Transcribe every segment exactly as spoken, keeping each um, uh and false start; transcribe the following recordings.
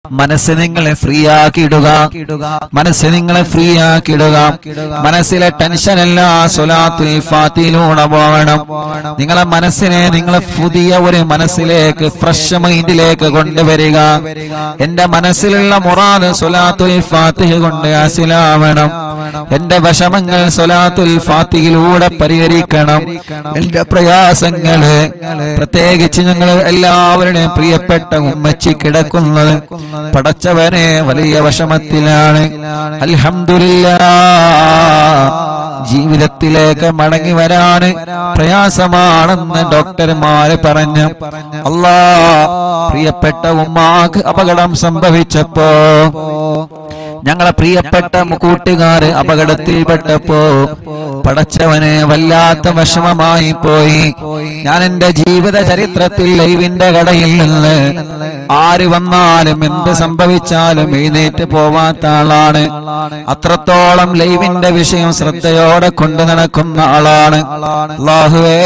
മനസ്സ് നിങ്ങളെ ഫ്രീ ആക്കിയിടുക, മനസ്സ് നിങ്ങളെ ഫ്രീ ആക്കിയിടുക. മനസ്സിലെ ടെൻഷൻ എല്ലാം സ്വലാത്തുൽ ഫാത്തിഹയിലൂടെ പോകണം. നിങ്ങളെ മനസ്സിനെ നിങ്ങളെ പുതിയ ഒരു മനസ്സിലേക്ക്, ഫ്രഷ് മൈൻഡിലേക്ക് കൊണ്ടുവരിക. എന്റെ മനസ്സിലുള്ള മുറാദ് സ്വലാത്തുൽ ഫാത്തിഹ കൊണ്ട് ഹാസിലാവണം. എന്റെ വിഷമങ്ങൾ സ്വലാത്തുൽ ഫാത്തിഹയിലൂടെ പരിഹരിക്കണം. എന്റെ പ്രയാസങ്ങള്, പ്രത്യേകിച്ച് ഞങ്ങൾ എല്ലാവരുടെയും പ്രിയപ്പെട്ട ഉമ്മച്ചി കിടക്കുന്നത് പടച്ചവനെ വലിയ വിഷമത്തിലാണ്. അൽഹംദുലില്ലാഹ് ജീവിതത്തിലേക്ക് മടങ്ങി വരാന് പ്രയാസമാണെന്ന് ഡോക്ടർമാര് പറഞ്ഞു. അല്ലാഹ് പ്രിയപ്പെട്ട ഉമ്മാക്ക് അപകടം സംഭവിച്ചപ്പോ, ഞങ്ങളെ പ്രിയപ്പെട്ട കൂട്ടുകാര് അപകടത്തിൽപ്പെട്ടപ്പോ പടച്ചവനെ വല്ലാത്ത വിഷമമായി പോയി. ഞാൻ എന്റെ ജീവിത ചരിത്രത്തിൽ ലൈവിന്റെ കടയിൽ നിന്ന് ആര് വന്നാലും എന്ത് സംഭവിച്ചാലും എഴുന്നേറ്റ് പോവാത്ത ആളാണ്. അത്രത്തോളം ലൈവിന്റെ വിഷയം ശ്രദ്ധയോടെ കൊണ്ടു നടക്കുന്ന ആളാണ്. അല്ലാഹുവേ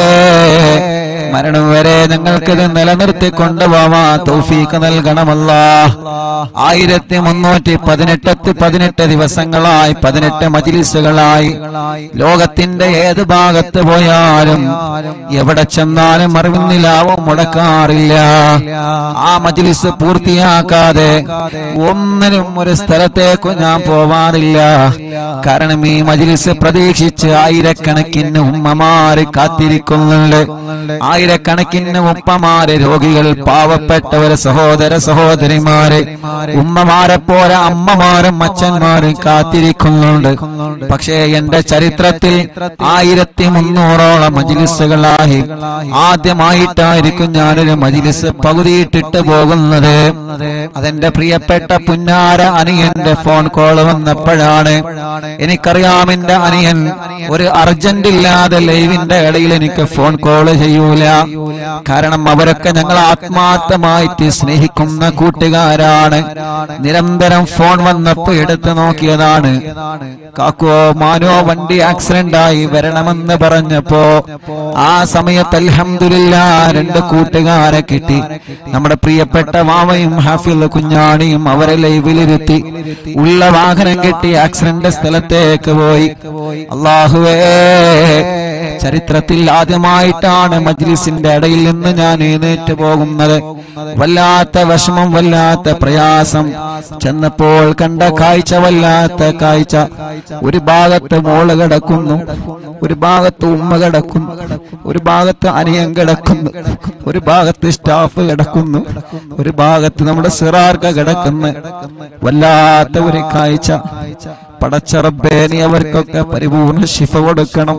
മരണം വരെ ഞങ്ങൾക്കിത് നിലനിർത്തി കൊണ്ടുപോവാ തൗഫീഖ് നൽകണമല്ലാഹ്. ആയിരത്തി മുന്നൂറ്റി പതിനെട്ട് പതിനെട്ട് ദിവസങ്ങളായി, പതിനെട്ട് മജ്‌ലിസുകളായി ലോകത്തിന്റെ ഏത് ഭാഗത്ത് പോയാലും എവിടെ ചെന്നാലും അറിവിന്നിലാവും മുടക്കാറില്ല. ആ മജ്‌ലിസ് പൂർത്തിയാക്കാതെ ഒന്നിനും ഒരു സ്ഥലത്തേക്കും ഞാൻ പോവാറില്ല. കാരണം ഈ മജ്‌ലിസ് പ്രതീക്ഷിച്ച് ആയിരക്കണക്കിന് ഉമ്മമാര് കാത്തിരിക്കുന്നുണ്ട്. ആയിരക്കണക്കിന് ഉപ്പമാര്, രോഗികൾ, പാവപ്പെട്ടവര്, സഹോദര സഹോദരിമാര്, ഉമ്മമാരെ പോലെ അമ്മമാരും അച്ഛന്മാരും കാത്തിരിക്കുന്നുണ്ട്. പക്ഷേ എന്റെ ചരിത്രത്തിൽ ആയിരത്തി മുന്നൂറോളം മജ്‌ലിസുകളായി ആദ്യമായിട്ടായിരിക്കും ഞാനൊരു മജ്‌ലിസ് പകുതിയിട്ടിട്ട് പോകുന്നത്. അതെന്റെ പ്രിയപ്പെട്ട പുന്നാര അനിയന്റെ ഫോൺ കോൾ വന്നപ്പോഴാണ്. എനിക്കറിയാം എന്റെ അനിയൻ ഒരു അർജന്റ് ഇല്ലാതെ ലൈവിന്റെ ഇടയിൽ എനിക്ക് ഫോൺ കോൾ ചെയ്യൂല. കാരണം അവരൊക്കെ ഞങ്ങൾ ആത്മാർത്ഥമായിട്ട് സ്നേഹിക്കുന്ന കൂട്ടുകാരാണ്. നിരന്തരം ഫോൺ വന്നപ്പോ എടുത്തു നോക്കിയതാണ്. കാക്കോ മാനോ വണ്ടി ആക്സിഡന്റ് ആയി വരണമെന്ന് പറഞ്ഞപ്പോ ആ സമയത്ത് അൽഹംദുലില്ലാഹ് രണ്ട് കൂട്ടുകാരെ കിട്ടി. നമ്മുടെ പ്രിയപ്പെട്ട മാമയും ഹാഫിൽ കുഞ്ഞാണിയും അവരെ ലൈവിലിരുത്തി ഉള്ള വാഹനം കിട്ടി ആക്സിഡന്റ് സ്ഥലത്തേക്ക് പോയി. അല്ലാഹുവേ ചരിത്രത്തിൽ ആദ്യമായിട്ടാണ് മജ്‌ലിസിന്റെ ഇടയിൽ നിന്ന് ഞാൻ എഴുന്നേറ്റ് പോകുന്നത്. വല്ലാത്ത വിഷമം, വല്ലാത്ത പ്രയാസം. ചെന്നപ്പോൾ കണ്ട കാഴ്ച വല്ലാത്ത കാഴ്ച. ഒരു ഭാഗത്ത് മോള് കിടക്കുന്നു, ഒരു ഭാഗത്ത് ഉമ്മ കിടക്കുന്നു, ഒരു ഭാഗത്ത് അനിയൻ കിടക്കുന്നു, ഒരു ഭാഗത്ത് സ്റ്റാഫ് കിടക്കുന്നു, ഒരു ഭാഗത്ത് നമ്മുടെ സിറാർക്ക കിടക്കുന്നു. വല്ലാത്ത ഒരു കാഴ്ച. പടച്ച റബ്ബേ നീ അവർക്കൊക്കെ പരിപൂർണ്ണ ശിഫ കൊടുക്കണം,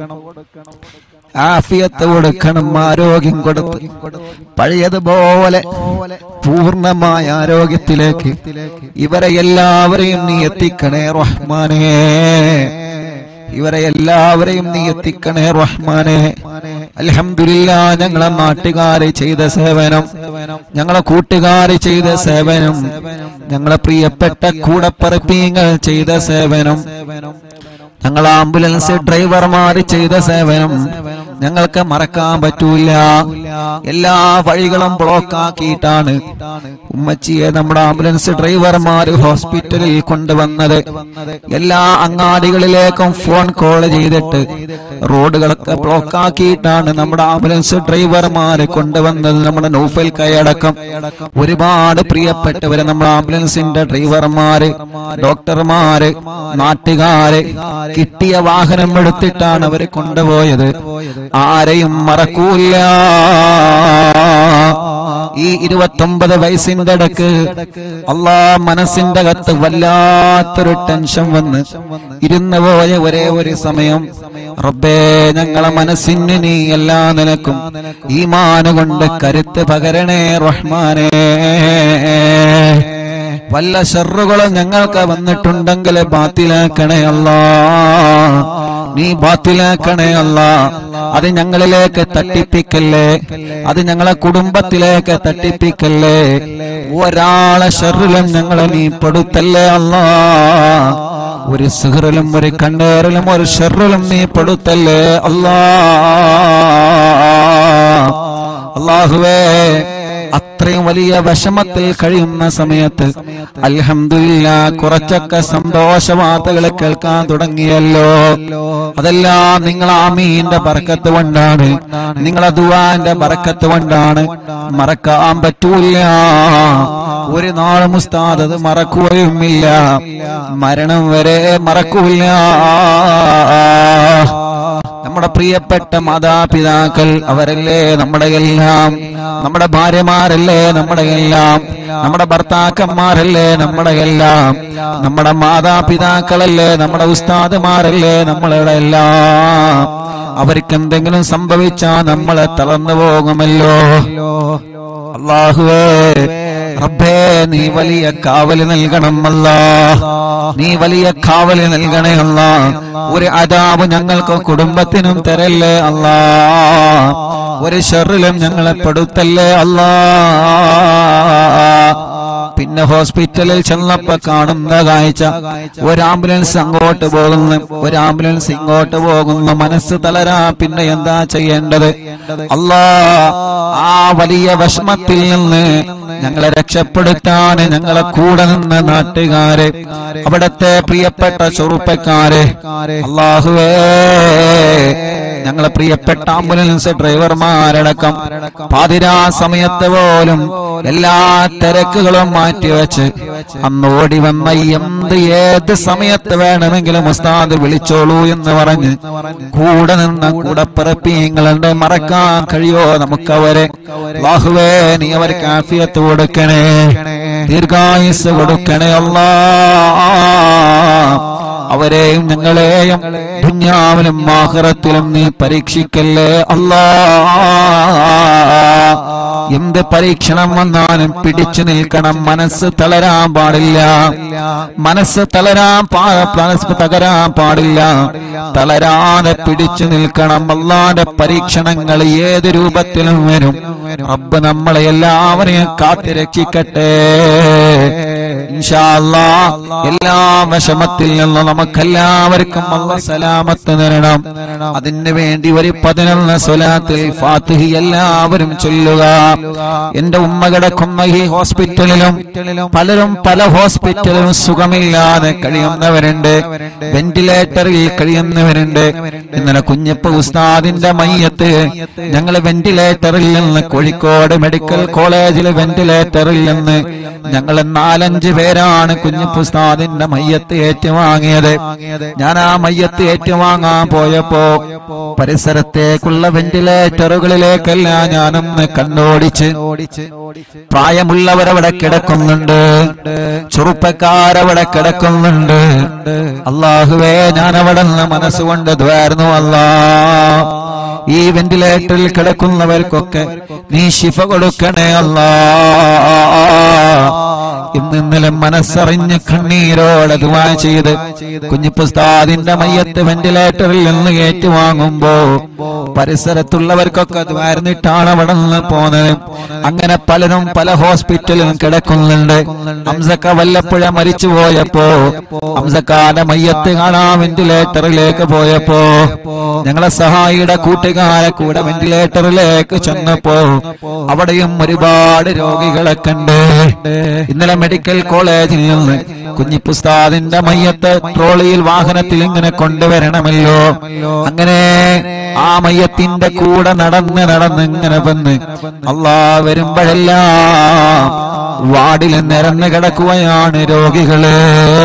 ആഫിയത്ത് കൊടുക്കണം, ആരോഗ്യം കൊടുത്ത് പഴയതുപോലെ പൂർണ്ണമായ ആരോഗ്യത്തിലേക്ക് ഇവരെ എല്ലാവരെയും നീ എത്തിക്കണേ റഹ്മാനേ. ഇവരെ എല്ലാവരെയും നീ എത്തിക്കണേ റഹ്മാനേ. അൽഹംദുലില്ലാഹ് ഞങ്ങളെ നാട്ടുകാരെ ചെയ്ത സേവനം, ഞങ്ങളെ കൂട്ടുകാരെ ചെയ്ത സേവനം, ഞങ്ങളെ പ്രിയപ്പെട്ട കൂടപ്പറപ്പീങ്ങൾ ചെയ്ത സേവനം, ഞങ്ങൾ ആംബുലൻസ് ഡ്രൈവർമാർ ചെയ്ത സേവനം ഞങ്ങൾക്ക് മറക്കാൻ പറ്റൂല. എല്ലാ വഴികളും ബ്ലോക്ക് ആക്കിയിട്ടാണ് ഉമ്മച്ചിയെ നമ്മുടെ ആംബുലൻസ് ഡ്രൈവർമാർ ഹോസ്പിറ്റലിൽ കൊണ്ടുവന്നത്. എല്ലാ അങ്ങാടികളിലേക്കും ഫോൺ കോൾ ചെയ്തിട്ട് റോഡുകളൊക്കെ ബ്ലോക്ക് ആക്കിയിട്ടാണ് നമ്മുടെ ആംബുലൻസ് ഡ്രൈവർമാരെ കൊണ്ടുവന്നത്. നമ്മുടെ നൗഫൽ കൈയടക്കം ഒരുപാട് പ്രിയപ്പെട്ടവര് നമ്മുടെ ആംബുലൻസിന്റെ ഡ്രൈവർമാര്, ഡോക്ടർമാര്, നാട്ടുകാര് കിട്ടിയ വാഹനം എടുത്തിട്ടാണ് അവരെ കൊണ്ടുപോയത്. ആരെയും മറക്കൂല. ഈ ഇരുപത്തൊമ്പത് വയസ്സിന്റെ ഇടക്ക് അള്ളാ മനസ്സിന്റെ അകത്ത് വല്ലാത്തൊരു ടെൻഷൻ വന്ന് ഇരുന്നു പോയ ഒരേ ഒരു സമയം, റബ്ബേ ഞങ്ങളെ മനസ്സിന് നീ എല്ലാ നിലക്കും ഈമാൻ കൊണ്ട് കരുത്ത് പകരണേ റഹ്മാനേ. വല്ല ശർറുകളും ഞങ്ങൾക്ക് വന്നിട്ടുണ്ടെങ്കിൽ ബാത്തിലാക്കണേ അല്ലാ, നീ ബാത്തിലാക്കണേ അല്ലാ. അത് ഞങ്ങളിലേക്ക് തട്ടിപ്പിക്കല്ലേ, അത് ഞങ്ങളെ കുടുംബത്തിലേക്ക് തട്ടിപ്പിക്കല്ലേ. ഒരാളെ ശർറിലും ഞങ്ങളെ നീ പെടുത്തല്ലേ അല്ലാ. ഒരു സിഹറിലും ഒരു കണ്ണേറിലും ഒരു ശർറിലും നീ പെടുത്തല്ലേ അല്ലാ. അല്ലാഹുവേ അത്ര ഇത്രയും വലിയ വിഷമത്തിൽ കഴിയുന്ന സമയത്ത് അൽഹംദുലില്ലാ കുറച്ചൊക്കെ സന്തോഷ വാർത്തകൾ കേൾക്കാൻ തുടങ്ങിയല്ലോ. അതെല്ലാം നിങ്ങൾ ആമീന്റെ ബർക്കത്ത് കൊണ്ടാണ്, നിങ്ങളെ ദുആന്റെ ബർക്കത്ത് കൊണ്ടാണ്. മറക്കാൻ പറ്റൂല, ഒരു നാളും ഉസ്താദ് അത് മറക്കുകയുമില്ല, മരണം വരെ മറക്കൂല. നമ്മുടെ പ്രിയപ്പെട്ട മാതാപിതാക്കൾ അവരല്ലേ നമ്മുടെ എല്ലാം, നമ്മുടെ ഭാര്യമാരല്ലേ നമ്മുടെ എല്ലാം, നമ്മുടെ ഭർത്താക്കന്മാരല്ലേ നമ്മുടെ എല്ലാം, നമ്മുടെ മാതാപിതാക്കളല്ലേ നമ്മുടെ ഉസ്താദുമാരല്ലേ നമ്മളുടെ എല്ലാം. അവർക്ക് എന്തെങ്കിലും സംഭവിച്ചാൽ നമ്മളെ തളർന്നു പോകുമല്ലോ. അല്ലാഹുവേ റബ്ബേ നീ വലിയ കാവല് നൽകണം അല്ലാഹ്, നീ വലിയ കാവല് നൽകണേ അല്ലാഹ്. ഒരു അദാബ് ഞങ്ങൾക്ക് കുടുംബത്തിനും തരല്ലേ അല്ലാഹ്, ഒരു ശർറിലും ഞങ്ങളെ പെടുത്തല്ലേ അല്ലാഹ്. പിന്നെ ഹോസ്പിറ്റലിൽ ചെന്നപ്പോ കാണുന്ന കാഴ്ച, ഒരു ആംബുലൻസ് അങ്ങോട്ട് പോകുന്നു, ഒരു ആംബുലൻസ് ഇങ്ങോട്ട് പോകുന്നു. മനസ്സ് തളരാ, പിന്നെ എന്താ ചെയ്യേണ്ടത് അല്ലാഹ്? ആ വലിയ വിഷമത്തിൽ നിന്ന് ഞങ്ങളെ രക്ഷപ്പെടുത്താൻ ഞങ്ങളെ കൂടെ നിന്ന നാട്ടുകാരെ, അവിടത്തെ പ്രിയപ്പെട്ട ചെറുപ്പക്കാരെ, അല്ലാഹുവേ ഞങ്ങളെ പ്രിയപ്പെട്ട ആംബുലൻസ് ഡ്രൈവർമാരടക്കം പാതിരാ സമയത്ത് പോലും എല്ലാ തിരക്കുകളും മാറ്റിവെച്ച് അന്ന് ഓടി വന്ന എന്ത് ഏത് സമയത്ത് വേണമെങ്കിലും ഉസ്താദ് വിളിച്ചോളൂ എന്ന് പറഞ്ഞ് കൂടെ നിന്ന കൂടപ്പിറപ്പിങ്ങളുടെ മറക്കാൻ കഴിയോ നമുക്കവരെ? അല്ലാഹുവേ നീ അവർക്ക് ആഫിയത്ത് കൊടുക്കണേ, ദീർഘായുസ് കൊടുക്കണേ അല്ലാഹ്. അവരെയും ഞങ്ങളെയും ദുനിയാവിലും ആഖിറത്തിലും നീ പരീക്ഷിക്കല്ലേ അല്ലാഹ്. എന്ത് പരീക്ഷണം വന്നാലും പിടിച്ചു നിൽക്കണം, മനസ്സ് തളരാൻ പാടില്ല, മനസ്സ് തളരാൻ മനസ്സ് തകരാൻ പാടില്ല, തളരാതെ പിടിച്ചു നിൽക്കണം. അല്ലാഹുവിന്റെ പരീക്ഷണങ്ങൾ ഏത് രൂപത്തിലും വരും. റബ്ബ് നമ്മളെ എല്ലാവരെയും കാത്തു രക്ഷിക്കട്ടെ ഇൻഷാ അല്ലാഹ്. എല്ലാ വിഷമത്തിൽ നിന്നും നമുക്കെല്ലാവർക്കും അല്ലാഹ് സലാമത്ത് തരണം. അതിനു വേണ്ടി ഒരു പതിനൊന്ന് സ്വലാത്തുൽ ഫാത്തിഹ എല്ലാവരും ചൊല്ലുക. എന്റെ ഉമ്മ കിടക്കുന്ന ഈ ഹോസ്പിറ്റലിലും പലരും പല ഹോസ്പിറ്റലിലും സുഖമില്ലാതെ കഴിയുന്നവരുണ്ട്, വെന്റിലേറ്ററിൽ കഴിയുന്നവരുണ്ട്. ഇന്നലെ കുഞ്ഞപ്പ ഉസ്താദിന്റെ മയ്യത്ത് ഞങ്ങൾ വെന്റിലേറ്ററിൽ നിന്ന് കോഴിക്കോട് മെഡിക്കൽ കോളേജിലെ വെന്റിലേറ്ററിൽ നിന്ന് ഞങ്ങൾ നാലഞ്ച് പേരാണ് കുഞ്ഞപ്പ ഉസ്താദിന്റെ മയ്യത്ത് ഏറ്റുവാങ്ങിയത്. ഞാൻ ആ മയ്യത്ത് ഏറ്റുവാങ്ങാൻ പോയപ്പോ പരിസരത്തേക്കുള്ള വെന്റിലേറ്ററുകളിലേക്കല്ല ഞാനൊന്ന് കണ്ണോടിച്ച്. പ്രായമുള്ളവരവിടെ കിടക്കുന്നുണ്ട്, ചെറുപ്പക്കാരവിടെ കിടക്കുന്നുണ്ട്. അല്ലാഹുവേ ഞാൻ അവിടെ നിന്ന് മനസ്സുകൊണ്ട് ദ്വാരുന്നു അല്ലാഹ്. ഈ വെന്റിലേറ്ററിൽ കിടക്കുന്നവർക്കൊക്കെ നീ ശിഫ കൊടുക്കണേ അല്ലാഹ്. ഇന്ന് ഇന്നലെ മനസ്സറിഞ്ഞ് കണ്ണീരോടെ ദുആ ചെയ്ത് കുഞ്ഞിപ്പുസ്താദിന്റെ മയ്യത്ത് വെന്റിലേറ്ററിൽ നിന്ന് ഏറ്റുവാങ്ങുമ്പോ പരിസരത്തുള്ളവർക്കൊക്കെ ദ്വാരന്നിട്ടാണ് അവിടെ നിന്ന് പോന്നത്. അങ്ങനെ പലരും പല ഹോസ്പിറ്റലിലും കിടക്കുന്നുണ്ട്. ഹംസക്ക വല്ലപ്പുഴ മരിച്ചു പോയപ്പോ ഹംസക്കാന്റെ മയ്യത്ത് കാണാൻ വെന്റിലേറ്ററിലേക്ക് പോയപ്പോ ഞങ്ങളെ സഹായിയുടെ കൂട്ടുകാരെ കൂടെ വെന്റിലേറ്ററിലേക്ക് ചെന്നപ്പോ അവിടെയും ഒരുപാട് രോഗികളെ കണ്ട്. ഇന്നലെ മെഡിക്കൽ കോളേജിൽ നിന്ന് കുഞ്ഞിപ്പുസ്താദിന്റെ മയ്യത്ത് ട്രോളിയിൽ വാഹനത്തിൽ ഇങ്ങനെ കൊണ്ടുവരണമല്ലോ. അങ്ങനെ ആ മയ്യത്തിന്റെ കൂടെ നടന്ന് നടന്ന് ഇങ്ങനെ വന്ന് അല്ലാഹ് വരുമ്പോഴെല്ലാം വാർഡിൽ നിരന്ന് കിടക്കുകയാണ് രോഗികള്.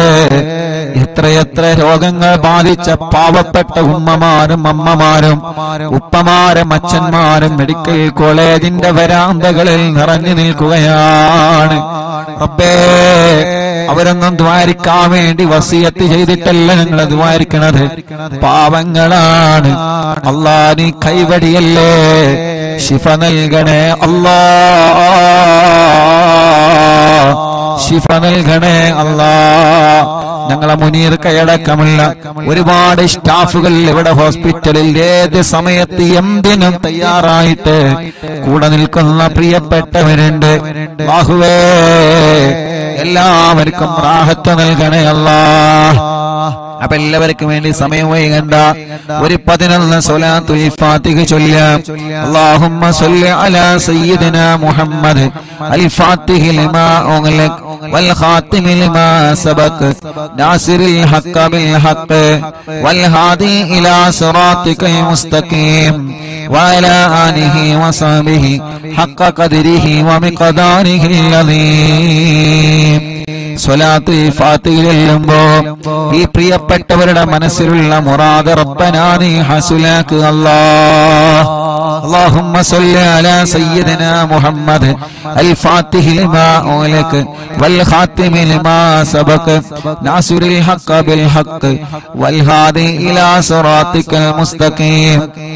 എത്രയെത്ര രോഗങ്ങൾ ബാധിച്ച പാവപ്പെട്ട ഉമ്മമാരും അമ്മമാരും ഉപ്പമാരും അച്ഛന്മാരും മെഡിക്കൽ കോളേജിന്റെ വരാന്തകളിൽ നിറഞ്ഞു നിൽക്കുകയാണ്. റബ്ബേ അവരൊന്നും ദ്വാരിക്കാൻ വേണ്ടി വസിയത്ത് ചെയ്തിട്ടല്ല ഞങ്ങൾ ദ്വാരിക്കണത്, പാവങ്ങളാണ്. അല്ലാഹ് നീ കൈവടിയല്ലേ, ശിഫ നൽകണേ അല്ലാഹ്, ശിഫ നൽകണേ അല്ലാഹ്. ഞങ്ങളെ മുനീർ കൈയടക്കമുള്ള ഒരുപാട് സ്റ്റാഫുകൾ ഇവിടെ ഹോസ്പിറ്റലിൽ ഏത് സമയത്ത് എന്തിനും തയ്യാറായിട്ട് കൂടെ നിൽക്കുന്ന പ്രിയപ്പെട്ടവരുണ്ട്. അല്ലാഹുവേ എല്ലാവർക്കും റാഹത്ത് നൽകണേ അല്ലാഹ്. അപ്പൊ എല്ലാവർക്കും വേണ്ടി സമയം വൈകണ്ട, ഒരു പതിനൊന്ന് സ്വലാത്തുൽ ഫാത്തിഹ ചൊല്ലാം. അല്ലാഹുമ്മ സ്വല്ലി അലാ സയ്യിദിനാ മുഹമ്മദ് അൽ ഫാത്തിഹി ലിമാ ഉഗ്ലിഖ് വൽ ഖാതിമി ലിമാ സബഖ് നാസിറിൽ ഹഖ് ബിൽ ഹഖ് വൽ ഹാദി ഇലാ സിറാത്തിക്കൽ മുസ്തഖീം വഅലാ ആലിഹി വസഹ്ബിഹി ഹഖ് ഖദ്രിഹി വമിഖ്ദാരിഹിൽ അദീം. സ്വലാത്തുൽ ഫാത്തിഹ ചൊല്ലുമ്പോ ഈ പ്രിയപ്പെട്ടവരുടെ മനസ്സിലുള്ള മുറാദ് റബ്ബനാ നീ ഹസുലാക്ക് അല്ലാഹ്. اللهم صل على سيدنا محمد الفاتح لما أغلق والخاتم لما سبق ناصر الحق بالحق والهادي إلى صراطك المستقيم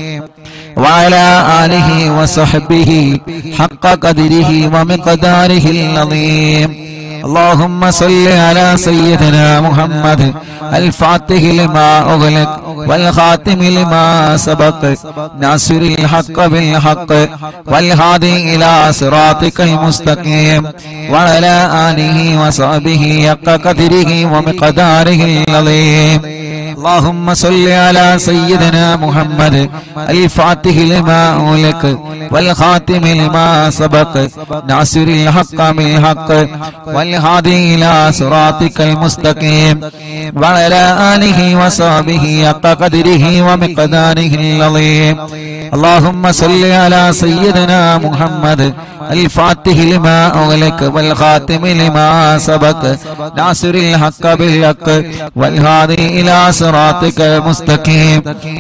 وعلى آله وصحبه حق قدره ومقداره العظيم. اللهم صل على سيدنا محمد الفاتح لما أغلق والخاتم لما سبق ناصر الحق بالحق والهادي إلى صراطك المستقيم وعلى آله وصحبه حق قدره ومقداره العظيم. اللهم صل على سيدنا محمد الفاتح لما أغلق والخاتم لما سبق ناصر الحق بالحق والهادي إلى صراطك المستقيم وعلى آله وصحبه حق قدره ومقداره العظيم. اللهم صل على سيدنا محمد الفاتح لما أغلق والخاتم لما سبق ناصر الحق بالحق والهادي إلى صراطك المستقيم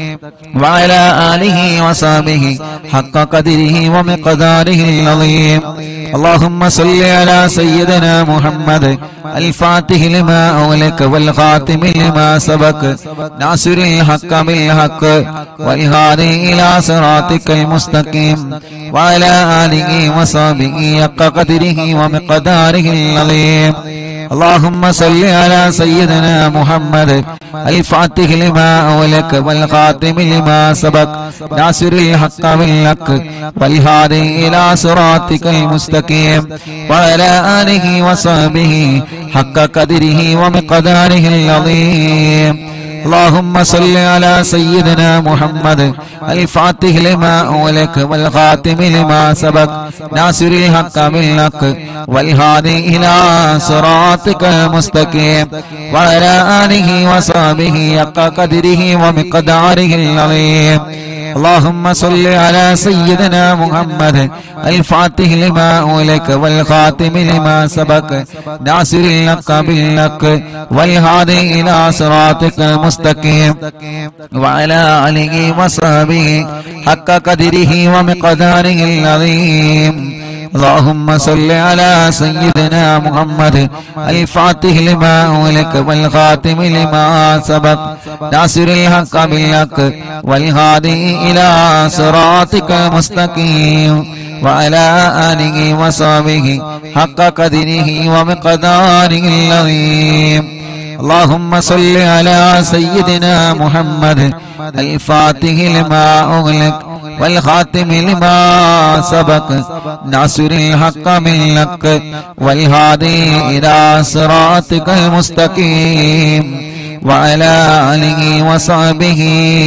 وعلى آله وصحبه حق قدره ومقداره العظيم. اللهم صل على سيدنا محمد الفاتح لما أغلق والخاتم لما سبق ناصر الحق بالحق والهادي إلى صراطك المستقيم وعلى آله وصحبه حق قدره ومقداره العظيم. اللهم صل على سيدنا محمد الفاتح لما أغلق والخاتم لما سبق ناصر الحق بالحق والهادي إلى صراطك المستقيم وعلى آله وصحبه حق قدره ومقداره العظيم. اللهم صل على سيدنا محمد الفاتح لما أغلق والخاتم لما سبق ناصر الحق بالحق والهادي إلى صراطك المستقيم وعلى آله وصحبه حق قدره ومقداره العظيم. اللهم صل على سيدنا محمد الفاتح لما أغلق والخاتم لما سبق ناصر الحق بالحق والهادي إلى صراطك المستقيم وعلى آله وصحبه حق قدره ومقداره العظيم. اللهم صل على سيدنا محمد الفاتح لما أغلق والخاتم لما سبق ناصر الحق بالحق والهادي إلى صراطك المستقيم وعلى آله وصحبه حق قدره ومقداره العظيم. اللهم صل على سيدنا محمد الفاتح لما أغلق والخاتم لما سبق ناصر الحق بالحق والهادي إلى صراطك المستقيم وعلى آله وصحبه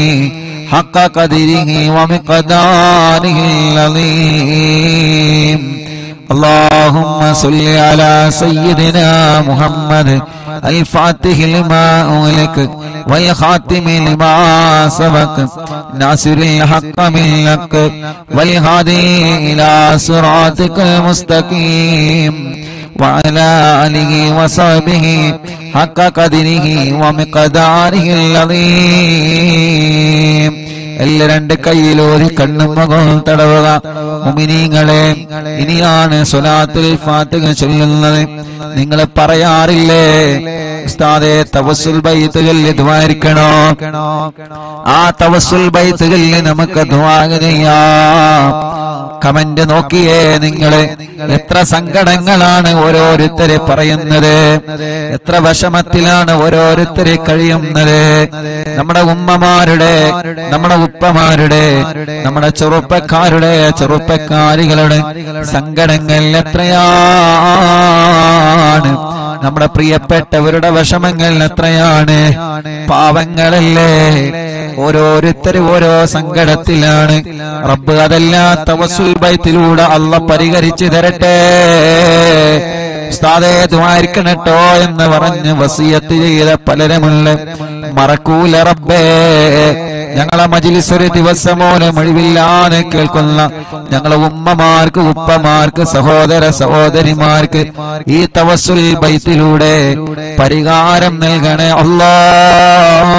حق قدره ومقداره العظيم. اللهم صل على سيدنا محمد الفاتح لما أغلق والخاتم لما سبق ناصر الحق بالحق والهادي إلى صراطك المستقيم وعلى آله وصحبه حق قدره ومقداره العظيم. എല്ലാ രണ്ട് കൈയിലോരി കണ്ണും മുഖവും തടവുക. മുഅ്മിനീങ്ങളെ, ഇനിയാണ് സ്വലാത്തുൽ ഫാത്തിഹ ചൊല്ലുന്നത്. നിങ്ങൾ പറയാറില്ലേ ഉസ്താദേ തവസ്സുൽ ബൈത്ത് ചൊല്ലി ദുആയിരിക്കണോ? ആ തവസ്സുൽ ബൈത്ത് ചൊല്ലി നമുക്ക് ദുആ ചെയ്യാം. കമന്റ് നോക്കിയേ നിങ്ങള്, എത്ര സങ്കടങ്ങളാണ് ഓരോരുത്തരെ പറയുന്നത്, എത്ര വിഷമത്തിലാണ് ഓരോരുത്തരെ കഴിയുന്നത്. നമ്മുടെ ഉമ്മമാരുടെ, നമ്മുടെ ഉപ്പമാരുടെ, നമ്മുടെ ചെറുപ്പക്കാരുടെ, ചെറുപ്പക്കാരികളുടെ സങ്കടങ്ങൾ എത്രയാണ്. നമ്മുടെ പ്രിയപ്പെട്ടവരുടെ വിഷമങ്ങൾ എത്രയാണ്. പാവങ്ങളല്ലേ, ഓരോരുത്തരും ഓരോ സങ്കടത്തിലാണ്. റബ്ബ് അതെല്ലാം തവസ്സുൽ ബൈത്തിലൂടെ അല്ലാഹ് പരിഹരിച്ചു തരട്ടെ. ഉസ്താദേ ദുആയിരിക്കണട്ടോ എന്ന് പറഞ്ഞ് വസിയത്ത് ചെയ്ത പലരുമുള്ള മറക്കൂല റബ്ബേ. ഞങ്ങളെ മജ്ലിസ് ഒരു ദിവസമോനെ ഒഴിവില്ലാതെ കേൾക്കുന്ന ഞങ്ങളെ ഉമ്മമാർക്ക്, ഉപ്പമാർക്ക്, സഹോദര സഹോദരിമാർക്ക് ഈ തവസ്സുൽ ബൈത്തിലൂടെ പരിഹാരം നൽകണേ അല്ലാഹ്.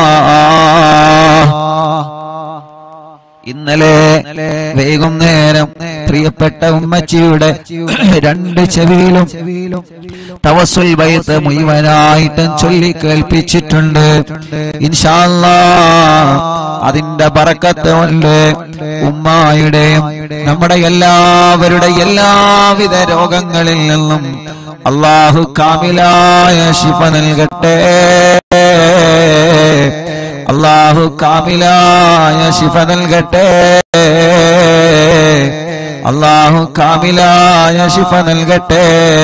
ഇന്നലെ വൈകുന്നേരം പ്രിയപ്പെട്ട ഉമ്മച്ചിയുടെ രണ്ട് ചെവിയിലും തവസ്സുൽ ബൈത്ത് മുഴുവനായിട്ടും ചൊല്ലി കേൾപ്പിച്ചിട്ടുണ്ട്. ഇൻഷാ അല്ലാഹ് അതിന്റെ ബറക്കത്ത് കൊണ്ട് ഉമ്മായുടെയും നമ്മുടെ എല്ലാവരുടെ എല്ലാവിധ രോഗങ്ങളിൽ നിന്നും അല്ലാഹു കാമിലായ ശിഫ നൽകട്ടെ. അല്ലാഹു കാമിലായ ശിഫ നൽകട്ടെ. അല്ലാഹു കാമിലായ ശിഫ നൽകട്ടെ.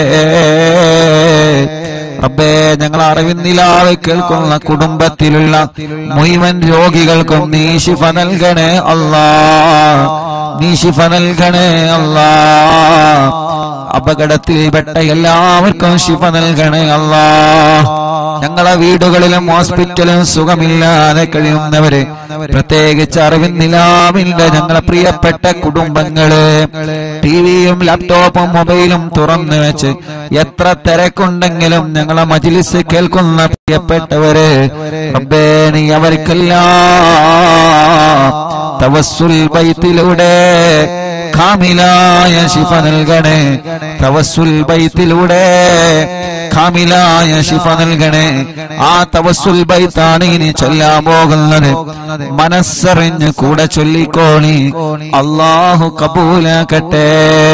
റബ്ബേ, ഞങ്ങൾ അറിവിന്നിലാവ് കേൾക്കുന്ന കുടുംബത്തിലുള്ള മുഴുവൻ രോഗികൾക്കും നീ ശിഫ നൽകണേ അല്ലാഹ്. നീ ശിഫ നൽകണേ അല്ലാഹ്. അപകടത്തിൽപ്പെട്ട എല്ലാവർക്കും ശിഫ നൽകണേ അല്ലാഹ്. ഞങ്ങളെ വീടുകളിലും ഹോസ്പിറ്റലും സുഖമില്ലാതെ കഴിയുന്നവര്, പ്രത്യേകിച്ച് അറിവിന്നിലാവിന്റെ ഞങ്ങളെ പ്രിയപ്പെട്ട കുടുംബങ്ങള് ടിവിയും ലാപ്ടോപ്പും മൊബൈലും തുറന്നു വെച്ച് എത്ര തിരക്കുണ്ടെങ്കിലും ഞങ്ങളെ മജ്ലിസ് കേൾക്കുന്ന പ്രിയപ്പെട്ടവര്, റബ്ബേ നീ അവർക്കെല്ലാം തവസ്സുൽ ബൈത്തിലൂടെ കാമിലായ ശിഫ നൽകണേ. തവസ്സുൽ ബൈത്തിലൂടെ കാമിലായ ശിഫ നൽകണേ. ആ തവസ്സുൽ ബൈത്താണ് ഇനി ചൊല്ലാൻ പോകുന്നത്. മനസ്സറിഞ്ഞ് കൂടെ ചൊല്ലിക്കോളി. അല്ലാഹു കബൂലാക്കട്ടെ.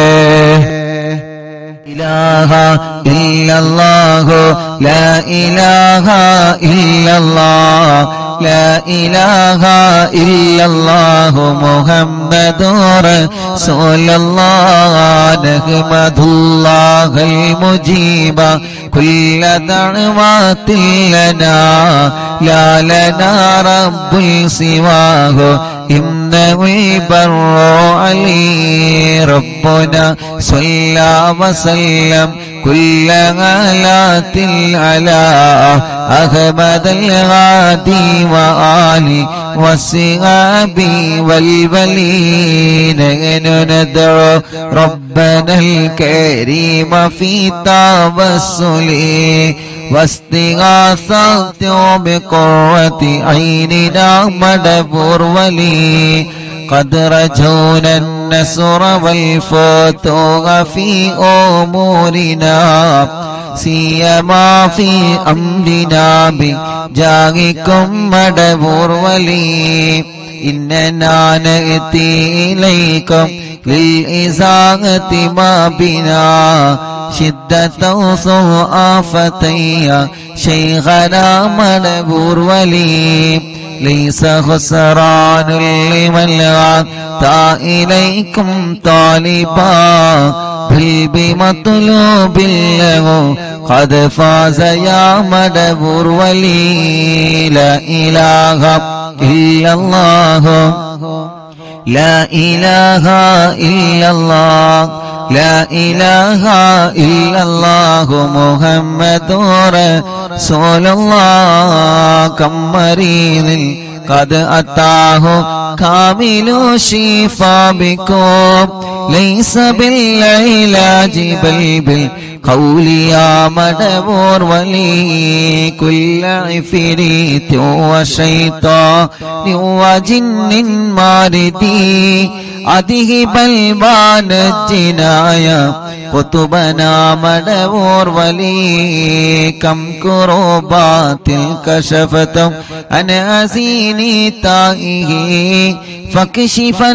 ഇലാഹ ഇല്ലല്ലാഹു ലാ ഇലാഹ ഇല്ലല്ലാഹ് ലാ ഇലാഹ ഇല്ലല്ലാഹു മുഹമ്മദുർ റസൂലുള്ളാഹ് നഹ്മദുല്ലാഹൽ മുജീബ കുല്ല ദഅവാതിൽ ലനാ ലാ ലനാ റബ്ബുൽ സിവാഹു ഇന്നഹുൽ ബർറു അലീ റബ്ബുനാ സ്വല്ലാ വസല്ലം കുല്ല ഗലാത്തിൽ അലാ അഹ്മദൽ ഗാദി വആലി വസ്ഹാബി വൽവലീന നദഉ റബ്ബനൽ കരീമ ഫീ തവസ്സുലി വസ്തിഗാസത്തു ബിഖുവതി ഐനിനാ മദബുർ വലി قد رجونا النصر والفتوح في أمورنا سيما في أمرنا بجاهكم مدبور ولي إننا نأتي إليكم للإزاغة ما بنا شدة سوء فتيا شيخنا مدبور ولي ليس خسران لمن أتى إليكم طالبا بل بمطلوب له قد فاز يا مدبور ولي لا إله إلا الله لا إله إلا الله لا إله إلا الله محمد رسول الله كم مريض قد أتاه كامل الشفاء بكم ليس بالعلاج بل بالقول يا مدبور ولي كل عفريت وشيطان وجن ماردي أذهب البان الجنايا قطبنا مدبور ولي كم كروبات كشفتم عن أزيني تائه فكشفا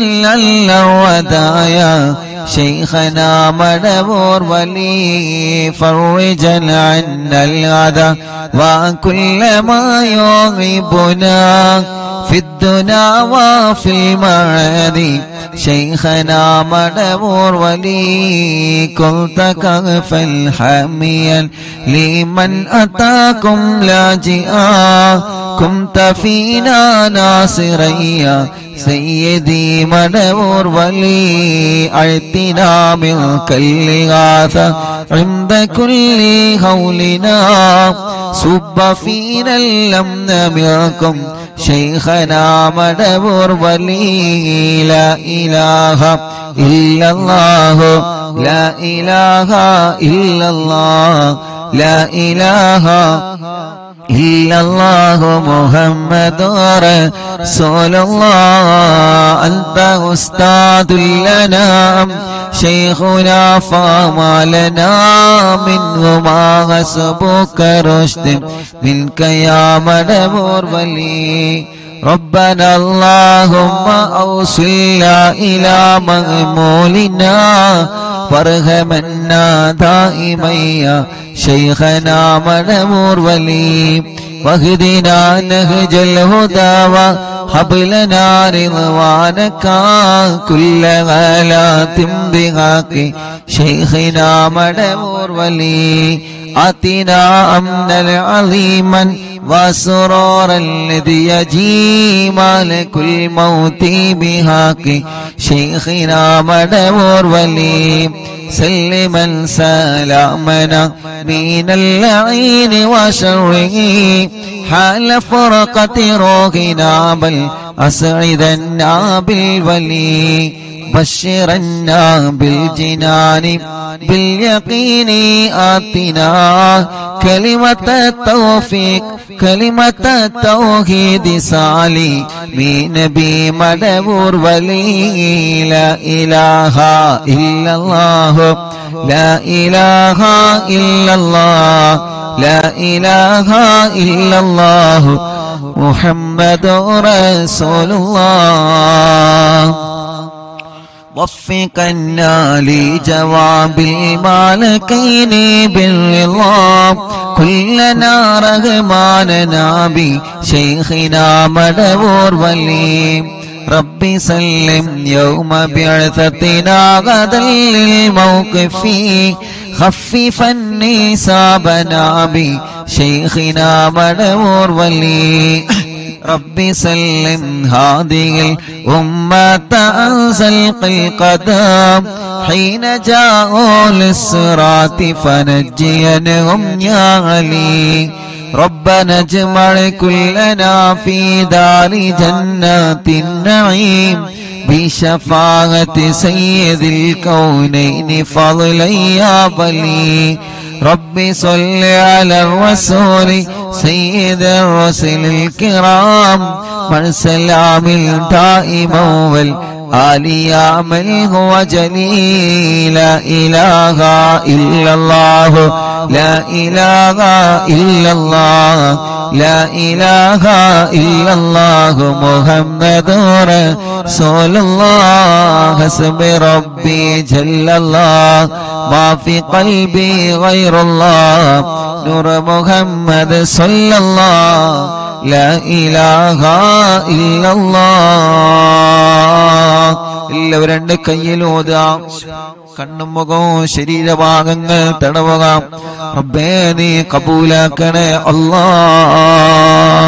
للودايا شيخنا مدبور ولي فرجا عنا الغدا وكل ما يغيبنا في الدنيا وفي المعاد شيخنا مدبور ولي كنت كغفا حاميا لمن أتاكم لاجئا كنت فينا ناصريا سيدي مدبور ولي أعطنا منك الإغاثة عند كل هولنا صب فينا الأمن منكم شيخنا مدبور ولي لا إله إلا الله لا إله إلا الله لا إله إلا الله محمد رسول الله أنت أستاذ لنا شيخنا فما لنا منه ما حسبك رشد منك يا مدبور ولي ربنا اللهم أوصلنا إلى مغمولنا وارحمنا دائما يا شيخنا مدبور ولي واهدنا نهج الهدى وهب لنا رضوانك كل غلات بحق شيخنا مدبور ولي آتنا أمنا عظيما وسرورا الذي يجي مالك الموت بحق شيخنا مدبور ولي سلما سلامنا من اللعين وشره حال فرقة روحنا بل أسعدنا بالولي بشرنا بالجنان باليقين آتنا كلمة التوفيق كلمة التوحيد صالي من نبي مدبور ولي لا إله إلا الله لا إله إلا الله لا إله إلا الله محمد رسول الله وفقنا لجواب المالكين بالرضا كلنا رغماننا بشيخنا مدبور ولي ربي سلم يوم بعثتنا غدا للموقف خففا نسابنا بشيخنا مدبور ولي ربي سلم هذه الأمة أنزل القدم حين جاءوا للصراط فنجينهم يا علي ربنا اجمع كلنا في دار جنات النعيم بشفاعة سيد الكونين فضلا يا ولي ربي صل على الرسول سيد الرسل الكرام من سلام دائما والآل يا من هو جليل لا إله إلا الله لا إله إلا الله لا إله إلا الله محمد رسول الله حسب ربي جل الله ما في قلبي غير الله نور محمد صلى الله لا إله إلا الله എല്ലാവരും രണ്ട് കയ്യിലോതാം കണ്ണും മുഖവും ശരീരഭാഗങ്ങൾ തടവുക റബ്ബേ നീ കബൂലാക്കണേ അല്ലാഹ്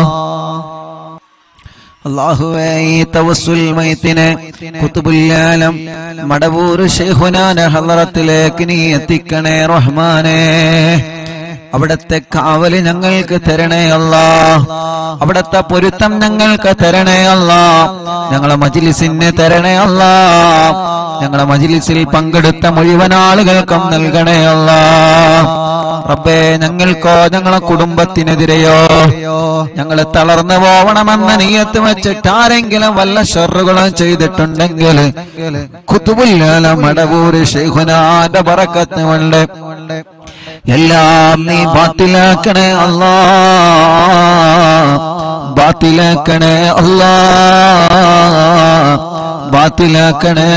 അല്ലാഹുവേ ഈ തവസ്സുൽ മൈത്തിനെ ഖുതുബുൽ ആലം മടവൂർ ശൈഖുനാന ഹളറത്തിലേക്ക് നീ എത്തിക്കണേ റഹ്മാനേ അവിടത്തെ കാവല് ഞങ്ങൾക്ക് തരണേ അല്ലാഹ് അവിടത്തെ പൊരുത്തം ഞങ്ങൾക്ക് തരണേ അല്ലാഹ് ഞങ്ങളെ മജ്ലിസിന് തരണേ അല്ലാഹ് ഞങ്ങളെ മജ്ലിസിൽ പങ്കെടുത്ത മുഴുവൻ ആളുകൾക്കും നൽകണേ അല്ലാഹ് റബ്ബേ ഞങ്ങൾക്കോ ഞങ്ങളെ കുടുംബത്തിനെതിരെയോ ഞങ്ങൾ തളർന്നു പോവണമെന്ന നിയത്ത് വെച്ചിട്ട് ആരെങ്കിലും വല്ല ഷർറുകളും ചെയ്തിട്ടുണ്ടെങ്കിൽ ഖുതുബുൽ ആലം മടവൂർ ശൈഖുനാന്റെ ബറക്കത്ത് കൊണ്ട് എല്ലാം നീ ബാത്തിലാക്കണേ അല്ലാഹ് ബാത്തിലാക്കണേ അല്ലാഹ് ബാത്തിലാക്കണേ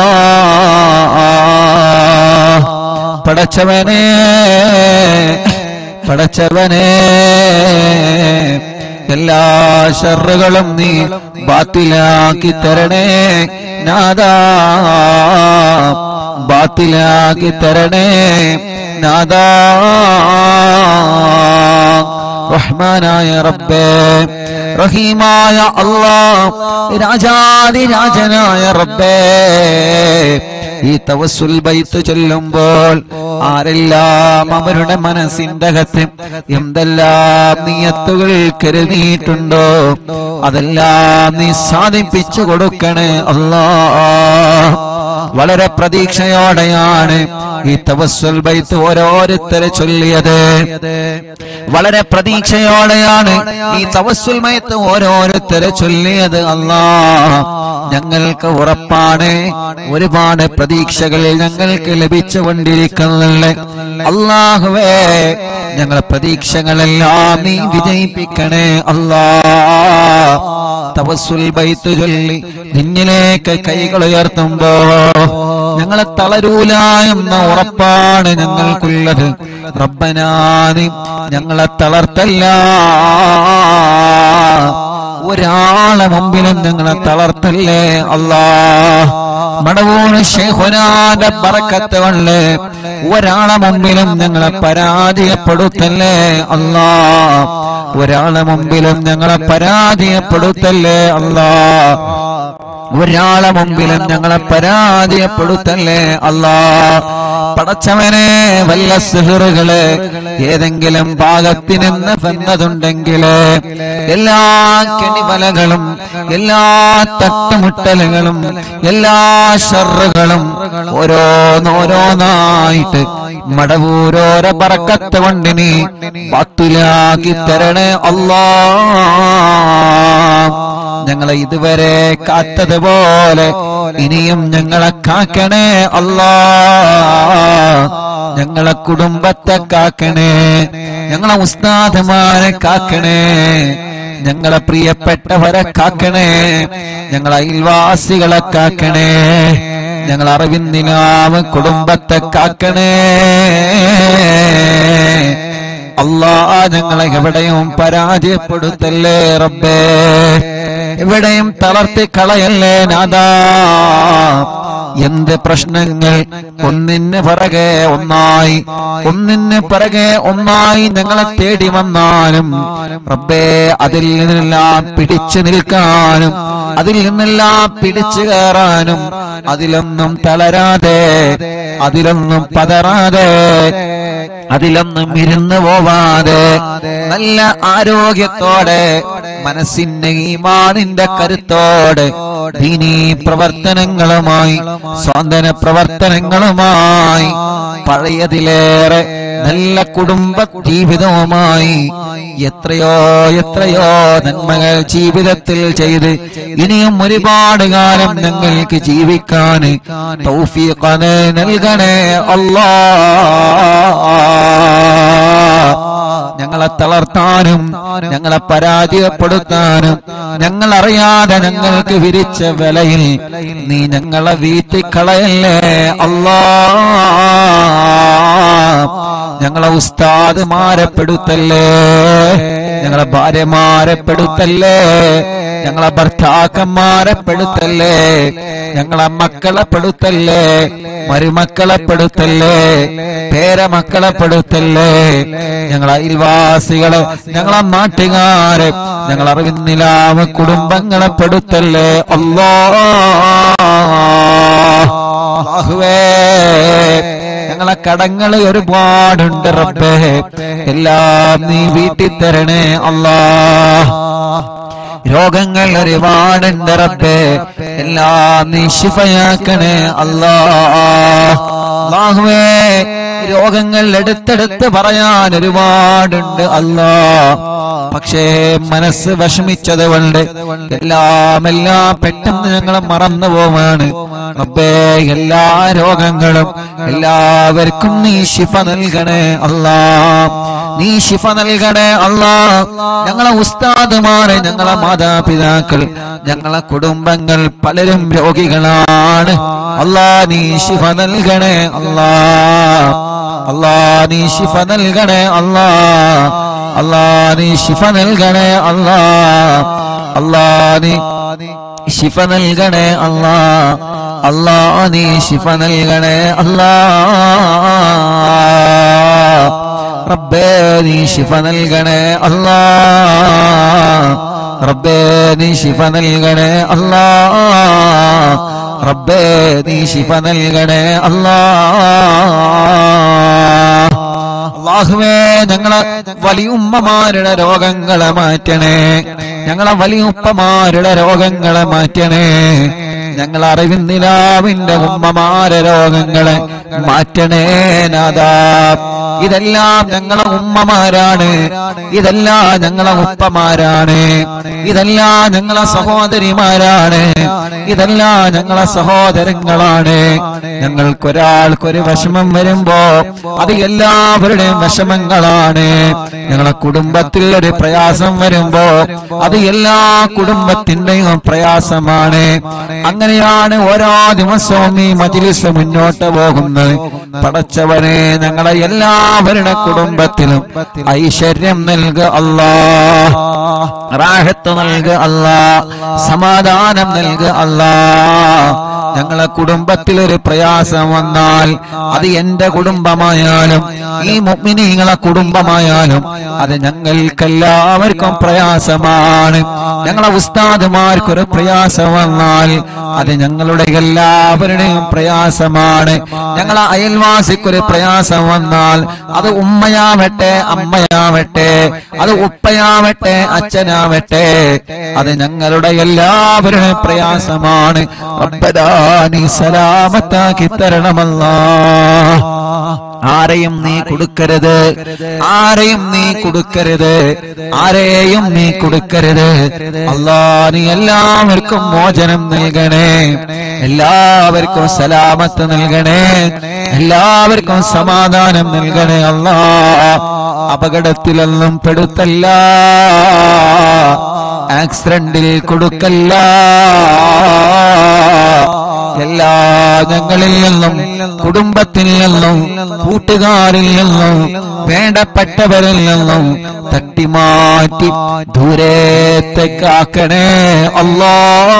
അല്ലാഹ് പടച്ചവനെ പടച്ചവനെ എല്ലാ ശർറുകളും നീ ബാത്തിലാക്കി തരണേ നാദാ, ബാത്തിലാക്കി തരണേ നാദാ. റഹ്മാനായ റബ്ബേ, റഹീമായ അല്ലാഹ്, രാജാധിരാജനായ റബ്ബേ, ഈ തവസ്സുൽ ബൈത്ത് ചൊല്ലുമ്പോൾ ആരെല്ലാം അവരുടെ മനസ്സിന്റെ അകത്ത് എന്തെല്ലാം നിയത്തുകൾ കരുതിയിട്ടുണ്ടോ അതെല്ലാം നീ സാധിപ്പിച്ചു കൊടുക്കണേ അല്ലാഹ്. വളരെ പ്രതീക്ഷയോടെയാണ് ഈ തവസ്സുൽ ബൈത്ത് ഓരോരുത്തരെ ചൊല്ലിയത്. വളരെ പ്രതീക്ഷയോടെയാണ് ഈ തവസ്സുൽ ബൈത്ത് ഓരോരുത്തരെ ചൊല്ലിയത്. അല്ലാഹ്, ഞങ്ങൾക്ക് ഉറപ്പാണ് ഒരുപാട് പ്രതീക്ഷകൾ ഞങ്ങൾക്ക് ലഭിച്ചുകൊണ്ടിരിക്കുന്നുണ്ട്. അല്ലാഹുവേ, ഞങ്ങളെ പ്രതീക്ഷകളെല്ലാം നീ വിജയിപ്പിക്കണേ അല്ലാഹ്. തവസ്സുൽ ബൈത്ത് ചൊല്ലി നിന്നിലേക്ക് കൈകൾ ഉയർത്തുമ്പോ ഞങ്ങളെ തളരൂല എന്ന ഉറപ്പാണ് ഞങ്ങൾക്കുള്ളത്. റബ്ബനാ, നീ ഞങ്ങളെ തളർത്തല്ല, ഒരാളെ മുമ്പിലും ഞങ്ങളെ തളർത്തല്ലേ അല്ലാഹ്. മടവൂർ ശൈഖുനാന്റെ ബറക്കത്ത് കൊണ്ട് ഒരാളെ മുമ്പിലും ഞങ്ങളെ പരാജയപ്പെടുത്തല്ലേ അല്ലാഹ്. ഒരാളെ മുമ്പിലും ഞങ്ങളെ പരാജയപ്പെടുത്തല്ലേ അല്ലാഹ്. ഒരാളെ മുമ്പിലും ഞങ്ങളെ പരാജയപ്പെടുത്തല്ലേ അല്ലാഹ്. പടച്ചവനെ, വല്ല സിഹറുകള് ഏതെങ്കിലും ഭാഗത്തിനെന്ന് വന്നതുണ്ടെങ്കിൽ എല്ലാ കെണിവലകളും എല്ലാ തട്ടുമുട്ടലുകളും എല്ലാ ശർറുകളും ഓരോന്നോരോന്നായിട്ട് മടവൂരോര ബറക്കത്ത് കൊണ്ട് നീ ബാത്തിലാക്കി തരണേ അല്ലാഹ്. ഞങ്ങളെ ഇതുവരെ കാത്തതുപോലെ ഇനിയും ഞങ്ങളെ കാക്കണേ അല്ലാഹ്. ഞങ്ങളെ കുടുംബത്തെ കാക്കണേ, ഞങ്ങളെ ഉസ്താദുമാരെ കാക്കണേ, ഞങ്ങളെ പ്രിയപ്പെട്ടവരെ കാക്കണേ, ഞങ്ങളെ അയൽവാസികളെ കാക്കണേ, ഞങ്ങളെ അറിവിന്ദിനാവ് കുടുംബത്തെ കാക്കണേ അല്ലാഹ്. ഞങ്ങളെ എവിടെയും പരാജയപ്പെടുത്തല്ലേ റബ്ബേ, എവിടെയും തളർത്തി കളയല്ലേ നാദാ. എന്ത് പ്രശ്നങ്ങൾ ഒന്നിന് പിറകെ ഒന്നായി ഒന്നിന് പിറകെ ഒന്നായി ഞങ്ങളെ തേടി വന്നാലും റബ്ബേ, അതിൽ നിന്നെല്ലാം പിടിച്ചു നിൽക്കാനും അതിൽ നിന്നെല്ലാം പിടിച്ചു കയറാനും അതിലൊന്നും തളരാതെ അതിലൊന്നും പതറാതെ അതിലൊന്നും ഇരുന്നു പോവാതെ നല്ല ആരോഗ്യത്തോടെ മനസ്സിന്റെ ഈമാനിന്റെ കരുത്തോടെ ദീനീ പ്രവർത്തനങ്ങളുമായി സ്വാന്തന പ്രവർത്തനങ്ങളുമായി പഴയതിലേറെ നല്ല കുടുംബ ജീവിതവുമായി എത്രയോ എത്രയോ നന്മകൾ ജീവിതത്തിൽ ചെയ്ത് ഇനിയും ഒരുപാട് കാലം ഞങ്ങൾക്ക് ജീവിക്കാൻ തൗഫീഖ് നൽകണേ അല്ലാഹ്. ഞങ്ങളെ തളർത്താനും ഞങ്ങളെ പരാജയപ്പെടുത്താനും ഞങ്ങൾ അറിയാതെ ഞങ്ങൾക്ക് വിരിച്ച വിലയിൽ നീ ഞങ്ങളെ വീട്ടിക്കളയല്ലേ അല്ലാഹ്. ഞങ്ങളെ ഉസ്താദുമാരെ പെടുത്തല്ലേ, ഞങ്ങളെ ഭാര്യമാരെ പെടുത്തല്ലേ, ഞങ്ങളെ ഭർത്താക്കന്മാരെ പെടുത്തല്ലേ, ഞങ്ങളെ മക്കളെ പെടുത്തല്ലേ, മരുമക്കളെ പെടുത്തല്ലേ, പേരമക്കളെ പെടുത്തല്ലേ, ഞങ്ങളെ അയൽവാസികളെ, ഞങ്ങളെ നാട്ടുകാരെ, ഞങ്ങളെ അറിവിന്നിലാവ് കുടുംബങ്ങളെ പെടുത്തല്ലേ അല്ലാഹുവേ. ഞങ്ങളെ കടങ്ങള് ഒരുപാടുണ്ട് റബ്ബേ, എല്ലാം നീ വീട്ടി തരണേ അല്ലാഹ്. രോഗങ്ങൾ ഒരുപാടുണ്ട് റബ്ബേ, എല്ലാം നീ ശിഫയാക്കണേ അല്ലാഹ്. അല്ലാഹുവേ, രോഗങ്ങൾ എടുത്തെടുത്ത് പറയാൻ ഒരുപാടുണ്ട് അല്ലാഹ്. പക്ഷേ മനസ്സ് വിഷമിച്ചത് കൊണ്ട് എല്ലാം എല്ലാം പെട്ടെന്ന് ഞങ്ങൾ മറന്നു പോവാണ് റബ്ബേ. എല്ലാ രോഗങ്ങളും എല്ലാവർക്കും നീ ശിഫ നൽകണേ അല്ലാഹ്, നീ ശിഫ നൽകണേ അല്ലാഹ്. ഞങ്ങളെ ഉസ്താദുമാരെ, ഞങ്ങളെ മാതാപിതാക്കൾ, ഞങ്ങളെ കുടുംബങ്ങൾ പലരും രോഗികളാണ് അല്ലാഹ്. നീ ശിഫ നൽകണേ അല്ലാഹ്, അല്ലാഹ് നീ ശിഫ നൽകണേ അല്ലാഹ്. അല്ലാ നീ ശിഫ നൽകണേ അല്ലാ അല്ലാ നീ ശിഫ നൽകണേ അല്ലാ അല്ലാ നീ ശിഫ നൽകണേ അല്ലാ റബ്ബേ നീ ശിഫ നൽകണേ അല്ലാ റബ്ബേ നീ ശിഫ നൽകണേ അല്ലാ റബ്ബേ നീ ശിഫ നൽകണേ അല്ലാ അല്ലാഹുവേ ഞങ്ങളെ വലിയുമ്മമാരുടെ രോഗങ്ങളെ മാറ്റണേ ഞങ്ങളെ വലിയുപ്പമാരുടെ രോഗങ്ങളെ മാറ്റണേ ഞങ്ങൾ അറിവിന്ദിലാവിന്റെ ഉമ്മമാരെ രോഗങ്ങളെ മാറ്റണേ നാഥാ ഇതെല്ലാം ഞങ്ങളെ ഉമ്മമാരാണ് ഇതെല്ലാം ഞങ്ങളെ ഉപ്പമാരാണ് ഇതെല്ലാം ഞങ്ങളെ സഹോദരിമാരാണ് ഇതെല്ലാം ഞങ്ങളെ സഹോദരങ്ങളാണ് ഞങ്ങൾക്കൊരാൾക്കൊരു വിഷമം വരുമ്പോ അത് എല്ലാവരുടെയും വിഷമങ്ങളാണ് ഞങ്ങളെ കുടുംബത്തിൽ ഒരു പ്രയാസം വരുമ്പോ അത് എല്ലാ കുടുംബത്തിന്റെയും പ്രയാസമാണ് അങ്ങനെയാണ് ഓരോ ദിവസവും ഈ മജ്‌ലിസ് മുന്നോട്ട് പോകുന്നത് പടച്ചവനെ ഞങ്ങളെ എല്ലാവരുടെ കുടുംബത്തിലും ഐശ്വര്യം നൽകുക അല്ലാഹ് റാഹത്ത് നൽകുക അല്ലാഹ് സമാധാനം നൽകുക അല്ലാഹ് ഞങ്ങളെ കുടുംബത്തിൽ ഒരു പ്രയാസം വന്നാൽ അത് എന്റെ കുടുംബമായാലും ഈ മുഅ്മിനീങ്ങളെ കുടുംബമായാലും അത് ഞങ്ങൾക്കെല്ലാവർക്കും പ്രയാസമാണ് ഞങ്ങളെ ഉസ്താദുമാർക്കൊരു പ്രയാസം വന്നാൽ അത് ഞങ്ങളുടെ എല്ലാവരുടെയും പ്രയാസമാണ് ഞങ്ങളെ അയൽവാസിക്കൊരു പ്രയാസം വന്നാൽ അത് ഉമ്മയാവട്ടെ അമ്മയാവട്ടെ അത് ഉപ്പയാവട്ടെ അച്ഛനാവട്ടെ അത് ഞങ്ങളുടെ എല്ലാവരുടെയും പ്രയാസമാണ് റബ്ബനാ നീ സലാമത്താക്കി തരണമല്ലാഹ് ആരെയും നീ കൊടുക്കരുത് ആരെയും നീ കൊടുക്കരുത് ആരെയും നീ കൊടുക്കരുത് അല്ലാ നീ എല്ലാവർക്കും മോചനം നൽകണേ എല്ലാവർക്കും സലാമത്ത് നൽകണേ എല്ലാവർക്കും സമാധാനം നൽകണേ അല്ലാ അപകടത്തിലൊന്നും പെടുത്തല്ല ആക്സിഡന്റിൽ കൊടുക്കല്ല എല്ലാ ഞങ്ങളിൽ നിന്നും കുടുംബത്തിൽ നിന്നും കൂട്ടുകാരിൽ നിന്നും വേണ്ടപ്പെട്ടവരിൽ നിന്നും തട്ടിമാറ്റി ദൂരത്തേക്കാക്കണേ അല്ലാ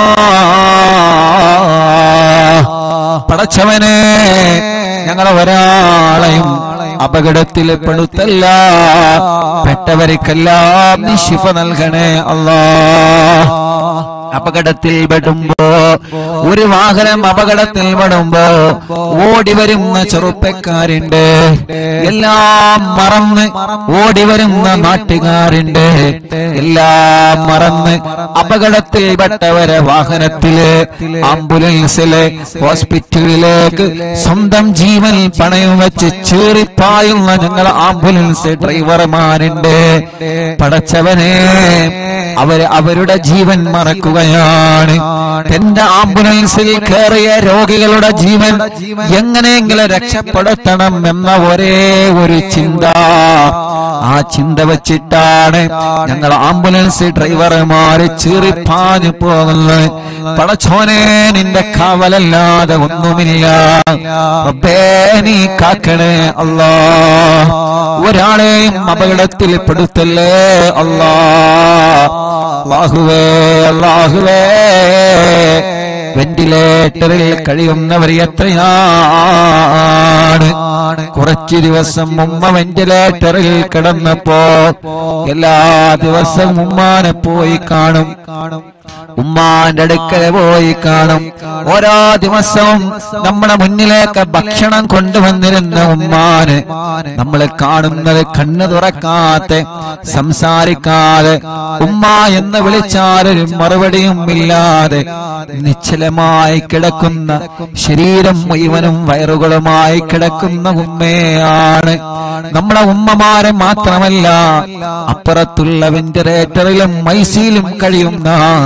പടച്ചവനെ ഞങ്ങളെ ഒരാളെയും അപകടത്തിൽ പെടുത്തല്ല പെട്ടവർക്കെല്ലാം നീ ശിഫ നൽകണേ അല്ലാ അപകടത്തിൽ പെടുമ്പോ ഒരു വാഹനം അപകടത്തിൽ പെടുമ്പോ ഓടി വരുന്ന ചെറുപ്പക്കാരുണ്ട് എല്ലാം മറന്ന് ഓടി വരുന്ന നാട്ടുകാരുണ്ട് എല്ലാം മറന്ന് അപകടത്തിൽ പെട്ടവരെ വാഹനത്തില് ആംബുലൻസില് ഹോസ്പിറ്റലിലേക്ക് സ്വന്തം ജീവൻ പണയം വെച്ച് ചീറിപ്പായുന്ന ഞങ്ങൾ ആംബുലൻസ് ഡ്രൈവർമാരുണ്ട് പടച്ചവനെ അവര് അവരുടെ ജീവൻ മറക്കുകയാണ് എന്റെ ആംബുലൻസിൽ കയറിയ രോഗികളുടെ ജീവൻ എങ്ങനെയെങ്കിലും രക്ഷപ്പെടുത്തണം എന്ന ഒരേ ഒരു ചിന്ത ആ ചിന്ത വെച്ചിട്ടാണ് ഞങ്ങൾ ആംബുലൻസ് ഡ്രൈവർമാര് ചീറിപ്പാഞ്ഞു പോകുന്നത് പടച്ചോനെ നിന്റെ കാവലല്ലാതെ ഒന്നുമില്ല റബ്ബേ നീ കാക്കണേ അല്ലാ ഒരാളെയും അപകടത്തിൽ പെടുത്തല്ലേ അല്ലാ അല്ലാഹുവേ അല്ലാഹുവേ വെന്റിലേറ്ററിൽ കഴിയുന്നവർ എത്രയാണ് കുറച്ചു ദിവസം ഉമ്മ വെന്റിലേറ്ററിൽ കിടന്നപ്പോ എല്ലാ ദിവസവും ഉമ്മാനെ പോയി കാണും ഉമ്മാന്റെ അടുക്കൽ പോയി കാണും ഓരോ ദിവസവും നമ്മുടെ മുന്നിലേക്ക് ഭക്ഷണം കൊണ്ടുവന്നിരുന്ന ഉമ്മാന് നമ്മൾ കാണുന്നത് കണ്ണു തുറക്കാത്ത സംസാരിക്കാതെ ഉമ്മ എന്ന് വിളിച്ചാലൊരു മറുപടിയും ഇല്ലാതെ നിശ്ചലമായി കിടക്കുന്ന ശരീരം മുഴുവനും വയറുകളുമായി കിടക്കുന്ന ഉമ്മയാണ് നമ്മളെ ഉമ്മമാരെ മാത്രമല്ല അപ്പുറത്തുള്ള വെന്റിലേറ്ററിലും ഐസിയിലും കഴിയുന്ന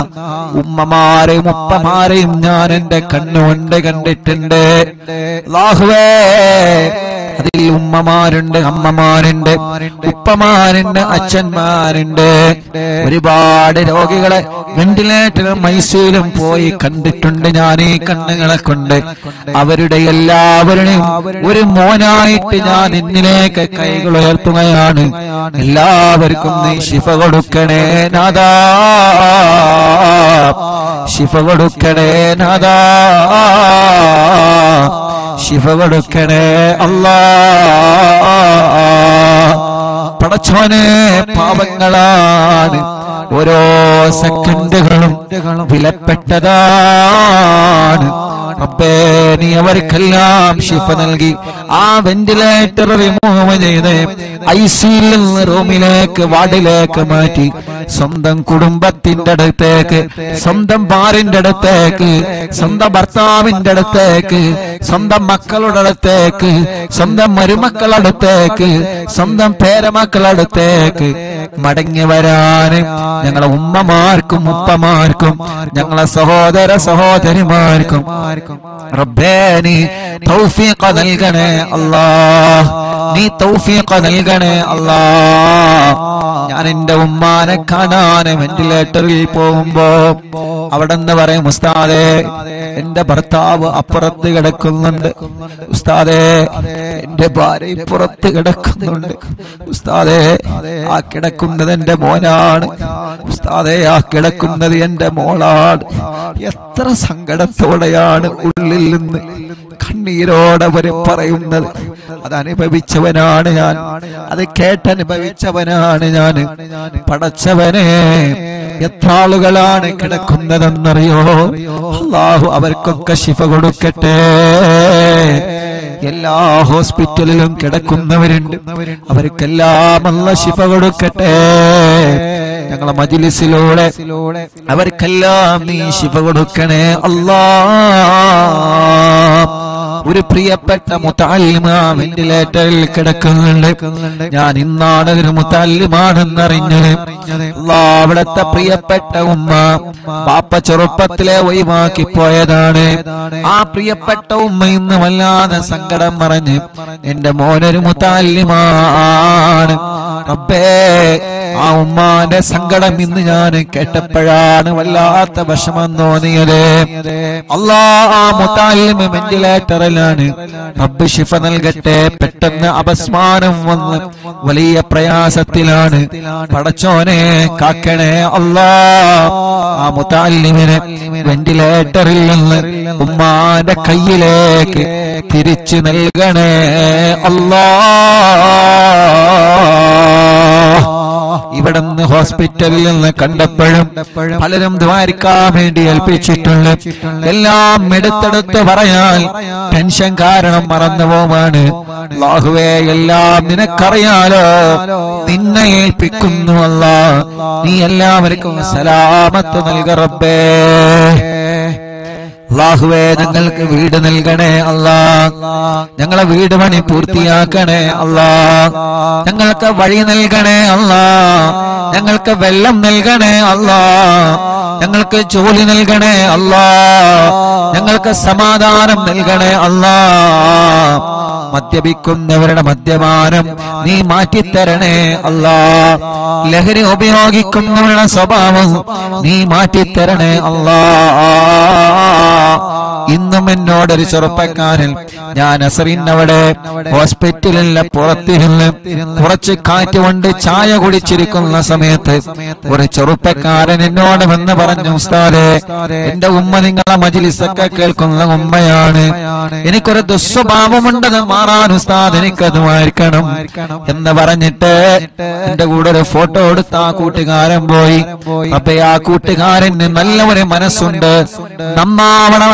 ഉമ്മമാരെയും ഉപ്പമാരെയും ഞാൻ എന്റെ കണ്ണുകൊണ്ട് കണ്ടിട്ടുണ്ട്. അല്ലാഹുവേ, അതിൽ ഉമ്മമാരുണ്ട്, അമ്മമാരുണ്ട്, ഉപ്പമാരുണ്ട്, അച്ഛന്മാരുണ്ട്. ഒരുപാട് രോഗികളെ വെന്റിലേറ്ററിലും ഐസിയുലും പോയി കണ്ടിട്ടുണ്ട് ഞാൻ ഈ കണ്ണുകളെ കൊണ്ട്. അവരുടെ എല്ലാവരുടെയും ഒരു മോനായിട്ട് ഞാൻ എന്നിലേക്ക് കൈകൾ ഉയർത്തുകയാണ്. എല്ലാവർക്കും നീ ശിഫ കൊടുക്കണേ നാഥാ, ശിഫ കൊടുക്കണേ നാഥാ, ശിഫ കൊടുക്കണേ അല്ലാ. പടച്ചോനെ, പാപങ്ങളാണ്, ഓരോ സെക്കൻഡുകളും വിലപ്പെട്ടതാണ്. റബ്ബേ, നീ അവർക്കെല്ലാം ശിഫ നൽകി ആ വെന്റിലേറ്റർ റിമൂവ് ചെയ്ത് ഐസിയിൽ നിന്ന് റൂമിലേക്ക്, വാർഡിലേക്ക് മാറ്റി സ്വന്തം കുടുംബത്തിന്റെ അടുത്തേക്ക്, സ്വന്തം ഭാര്യന്റെ അടുത്തേക്ക്, സ്വന്തം ഭർത്താവിന്റെ അടുത്തേക്ക്, സ്വന്തം മക്കളുടെ അടുത്തേക്ക്, സ്വന്തം മരുമക്കളുടെ അടുത്തേക്ക്, സ്വന്തം പേരമക്കളുടെ അടുത്തേക്ക് മടങ്ങി വരാന് ഞങ്ങളെ ഉമ്മമാർക്കും ഉപ്പമാർക്കും ഞങ്ങളെ സഹോദര സഹോദരിമാർക്കും റബ്ബേ നീ തൗഫീഖ് നൽകണേ അല്ലാഹ്, നീ തൗഫീഖ് നൽകണേ അല്ലാഹ്. ഞാൻ എന്റെ ഉമ്മാനെ കാണാൻ വെന്റിലേറ്ററിൽ പോകുമ്പോ അവിടെ നിന്ന് പറയും, ഉസ്താദേ എന്റെ ഭർത്താവ് അപ്പുറത്ത് കിടക്കുന്നുണ്ട്, ഉസ്താദേ എന്റെ ഭാര്യ പുറത്ത് കിടക്കുന്നുണ്ട്, ഉസ്താദേ ആ കിടക്കുന്നത് എന്റെ മോനാണ്, ഉസ്താദേ ആ കിടക്കുന്നത് എന്റെ മോളാണ്. എത്ര സങ്കടത്തോടെയാണ് ഉള്ളിൽ നിന്ന് കണ്ണീരോടെ അവര് പറയുന്നത്. അതനുഭവിച്ചവനാണ് ഞാൻ, അത് കേട്ടനുഭവിച്ചവനാണ് ഞാൻ. പടച്ചവനെ, എത്ര ആളുകളാണ് കിടക്കുന്നതെന്നറിയോ? അല്ലാഹു അവർക്കൊക്കെ ശിഫ കൊടുക്കട്ടെ. എല്ലാ ഹോസ്പിറ്റലിലും കിടക്കുന്നവരുണ്ട്, അവർക്കെല്ലാം അല്ലാഹു ശിഫ കൊടുക്കട്ടെ. ഞങ്ങളെ മജ്‌ലിസിലൂടെ അവർക്കെല്ലാം നീ ശിഫ കൊടുക്കണേ അല്ലാഹ്. ഒരു പ്രിയപ്പെട്ട മുതഅല്ലിമ വെന്റിലേറ്ററിൽ കിടക്കുന്നുണ്ട്. ഞാൻ ഇന്നാണ് ഒരു മുതഅല്ലിമാണെന്നറിഞ്ഞത്. അല്ലാഹ്, അവിടുത്തെ പ്രിയപ്പെട്ട ഉമ്മ ബാപ്പ ചെറുപ്പത്തിലെ ഒഴിവാക്കി പോയതാണ്. ആ പ്രിയപ്പെട്ട ഉമ്മ ഇന്ന് വല്ലാതെ സങ്കടം പറഞ്ഞ് എന്റെ മോനൊരു മുതഅല്ലിമാണ്. റബ്ബേ, ആ ഉമ്മാന്റെ സങ്കടം ഇന്ന് ഞാൻ കേട്ടപ്പോഴാണ് വല്ലാത്ത വിഷമം തോന്നിയത്. അല്ലാഹ്, ആ മുതഅല്ലിമ വെന്റിലേറ്ററിലാണ്. റബ്ബ് ശിഫ നൽകട്ടെ. പെട്ടെന്ന് അപസ്മാരം വന്ന് വലിയ പ്രയാസത്തിലാണ്. പടച്ചോനെ കാക്കണേ അല്ലാഹ്. ആ മുതഅല്ലിമിനെ വെന്റിലേറ്ററിൽ നിന്ന് ഉമ്മാന്റെ കയ്യിലേക്ക് തിരിച്ചു നൽകണേ അല്ലാഹ്. ഇവിടുന്ന് ഹോസ്പിറ്റലിൽ നിന്ന് കണ്ടപ്പോഴും പലരും ദ്വാരിക്കാൻ വേണ്ടി ഏൽപ്പിച്ചിട്ടുണ്ട്. എല്ലാം എടുത്തെടുത്ത് പറയാൻ ടെൻഷൻ കാരണം മറന്നുപോവാണ്. അല്ലാഹുവേ, എല്ലാം നിനക്കറിയാലോ, നിന്നെ ഏൽപ്പിക്കുന്നു അല്ലാഹ്. നീ എല്ലാവർക്കും സലാമത്ത് നൽക റബ്ബേ. അല്ലാഹുവേ, ഞങ്ങൾക്ക് വീട് നൽകണേ അല്ലാഹ്. ഞങ്ങളെ വീട് പണി പൂർത്തിയാക്കണേ അല്ലാഹ്. ഞങ്ങൾക്ക് വഴി നൽകണേ അല്ലാഹ്. ഞങ്ങൾക്ക് വെള്ളം നൽകണേ അല്ലാഹ്. ഞങ്ങൾക്ക് ജോലി നൽകണേ അല്ലാഹ്. ഞങ്ങൾക്ക് സമാധാനം നൽകണേ അല്ലാഹ്. മദ്യപിക്കുന്നവരുടെ മദ്യപാനം നീ മാറ്റിത്തരണേ അല്ലാഹ്. ലഹരി ഉപയോഗിക്കുന്നവരുടെ സ്വഭാവം നീ മാറ്റിത്തരണേ അല്ലാഹ്. ഇന്നും എന്നോടൊരു ചെറുപ്പക്കാരൻ, ഞാൻ അസറിനവിടെ ഹോസ്പിറ്റലിലെ പുറത്തിരുന്ന് കുറച്ച് കാറ്റ് കൊണ്ട് ചായ കുടിച്ചിരിക്കുന്ന സമയത്ത് ഒരു ചെറുപ്പക്കാരൻ എന്നോട് വന്ന് പറഞ്ഞു, ഉസ്താദേ എന്റെ ഉമ്മ നിങ്ങളെ മജ്‌ലിസൊക്കെ കേൾക്കുന്ന ഉമ്മയാണ്, എനിക്കൊരു ദുസ്വഭാവമുണ്ടെന്ന് മാറാൻ ഉസ്താദ് എനിക്കത് മാറ്റണം എന്ന് പറഞ്ഞിട്ട് എന്റെ കൂടെ ഒരു ഫോട്ടോ എടുത്ത ആ കൂട്ടുകാരൻ പോയി. അപ്പൊ ആ കൂട്ടുകാരന് നല്ല ഒരു മനസ്സുണ്ട്, നന്നാവണമെന്ന മനസ്സ്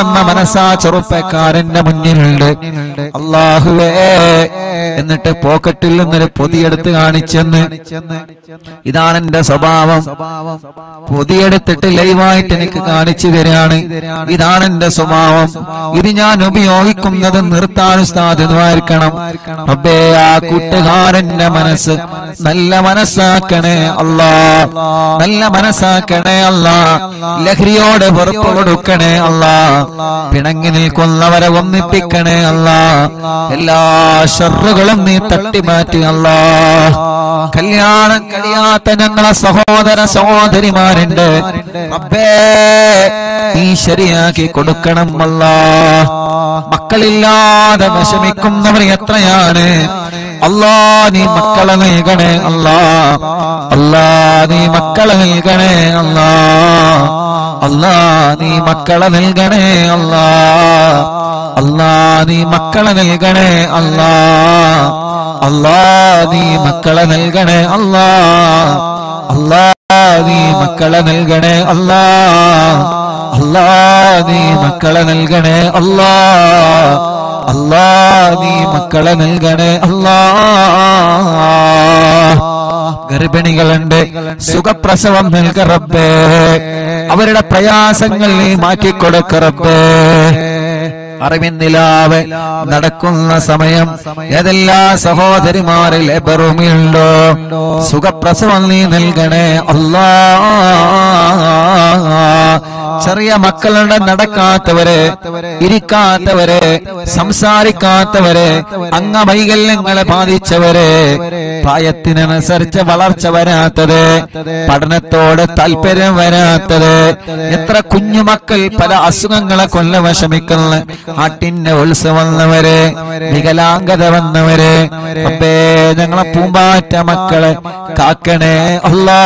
മനസ്സാ ചെറുപ്പക്കാരന്റെ മുന്നിലുണ്ട്. അല്ലാഹുവേ, എന്നിട്ട് പോക്കറ്റിൽ നിന്നൊരു പൊതിയെടുത്ത് കാണിച്ചെന്ന്, ഇതാണ് എന്റെ സ്വഭാവം. പൊതിയെടുത്തിട്ട് ലൈവായിട്ട് എനിക്ക് കാണിച്ചു തരാണ്, ഇതാണ് എന്റെ സ്വഭാവം, ഇത് ഞാൻ ഉപയോഗിക്കുന്നത് നിർത്താൻ ഉസ്താദ് ദ്വാരിക്കണം. റബ്ബേ, ആ കൂട്ടുകാരന്റെ മനസ്സ് നല്ല മനസ്സാക്കണേ അല്ലാ, നല്ല മനസ്സാക്കണേ അല്ലാ. ലഹരിയോട് വെറുപ്പ് കൊടുക്കണേ അല്ലാ, പിണങ്ങി നിൽക്കുന്നവരെ ഒന്നിപ്പിക്കണേ അല്ലാ. എല്ലാ ശർറുകളും നീ തട്ടിമാറ്റി അല്ലാ. കല്യാണം കഴിയാത്ത ഞങ്ങളെ സഹോദര സഹോദരിമാരുണ്ട്, റബ്ബേ നീ ശരിയാക്കി കൊടുക്കണം അല്ലാ. മക്കളില്ലാതെ വിഷമിക്കുന്നവർ എത്രയാണ് അല്ലാ, നീ മക്കളെ നൽകണേ അല്ലാ. അല്ലാ നീ മക്കളെ നൽകണേ അല്ലാ. അല്ലാ നീ മക്കളെ നൽകണേ അല്ലാ. അല്ലാ നീ മക്കളെ നൽകണേ അല്ലാ. അല്ലാ നീ മക്കളെ നൽകണേ അല്ലാ. അല്ലാ നീ മക്കളെ നൽകണേ അല്ലാ. അല്ലാ നീ മക്കളെ നൽകണേ അല്ലാ. അല്ലാ നീ മക്കളെ നൽകണേ അല്ലാ. ഗർഭിണികളുണ്ട്, സുഖപ്രസവം നൽക റബ്ബേ, അവരുടെ പ്രയാസങ്ങൾ നീ മാറ്റിക്കൊടുക്ക റബ്ബേ. അറിവിന്നിലാവ് നടക്കുന്ന സമയം ഏതെല്ലാ സഹോദരിമാരിൽ എബറുമിയുണ്ടോ, സുഖപ്രസവം നീ നൽകണേ അല്ലാ. ചെറിയ മക്കളുടെ നടക്കാത്തവരെ, ഇരിക്കാത്തവരെ, സംസാരിക്കാത്തവരെ, അംഗവൈകല്യങ്ങളെ ബാധിച്ചവരെ, പ്രായത്തിനനുസരിച്ച് വളർച്ച വരാത്തത്, പഠനത്തോട് താല്പര്യം വരാത്തത്, എത്ര കുഞ്ഞുമക്കൾ പല അസുഖങ്ങളെ കൊല്ല വിഷമിക്കുന്ന, ആട്ടിന്റെ ഉത്സവം വന്നവരെ, വികലാംഗത വന്നവരെ, അപ്പേ ഞങ്ങളെ പൂമ്പാറ്റ മക്കളെ കാക്കണേ അല്ലാ.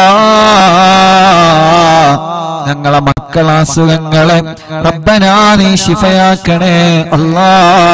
ഞങ്ങളെ മക്കളെ അസുഖങ്ങളെ റബ്ബനാ നീ ശിഫയാക്കണേ അല്ലാ.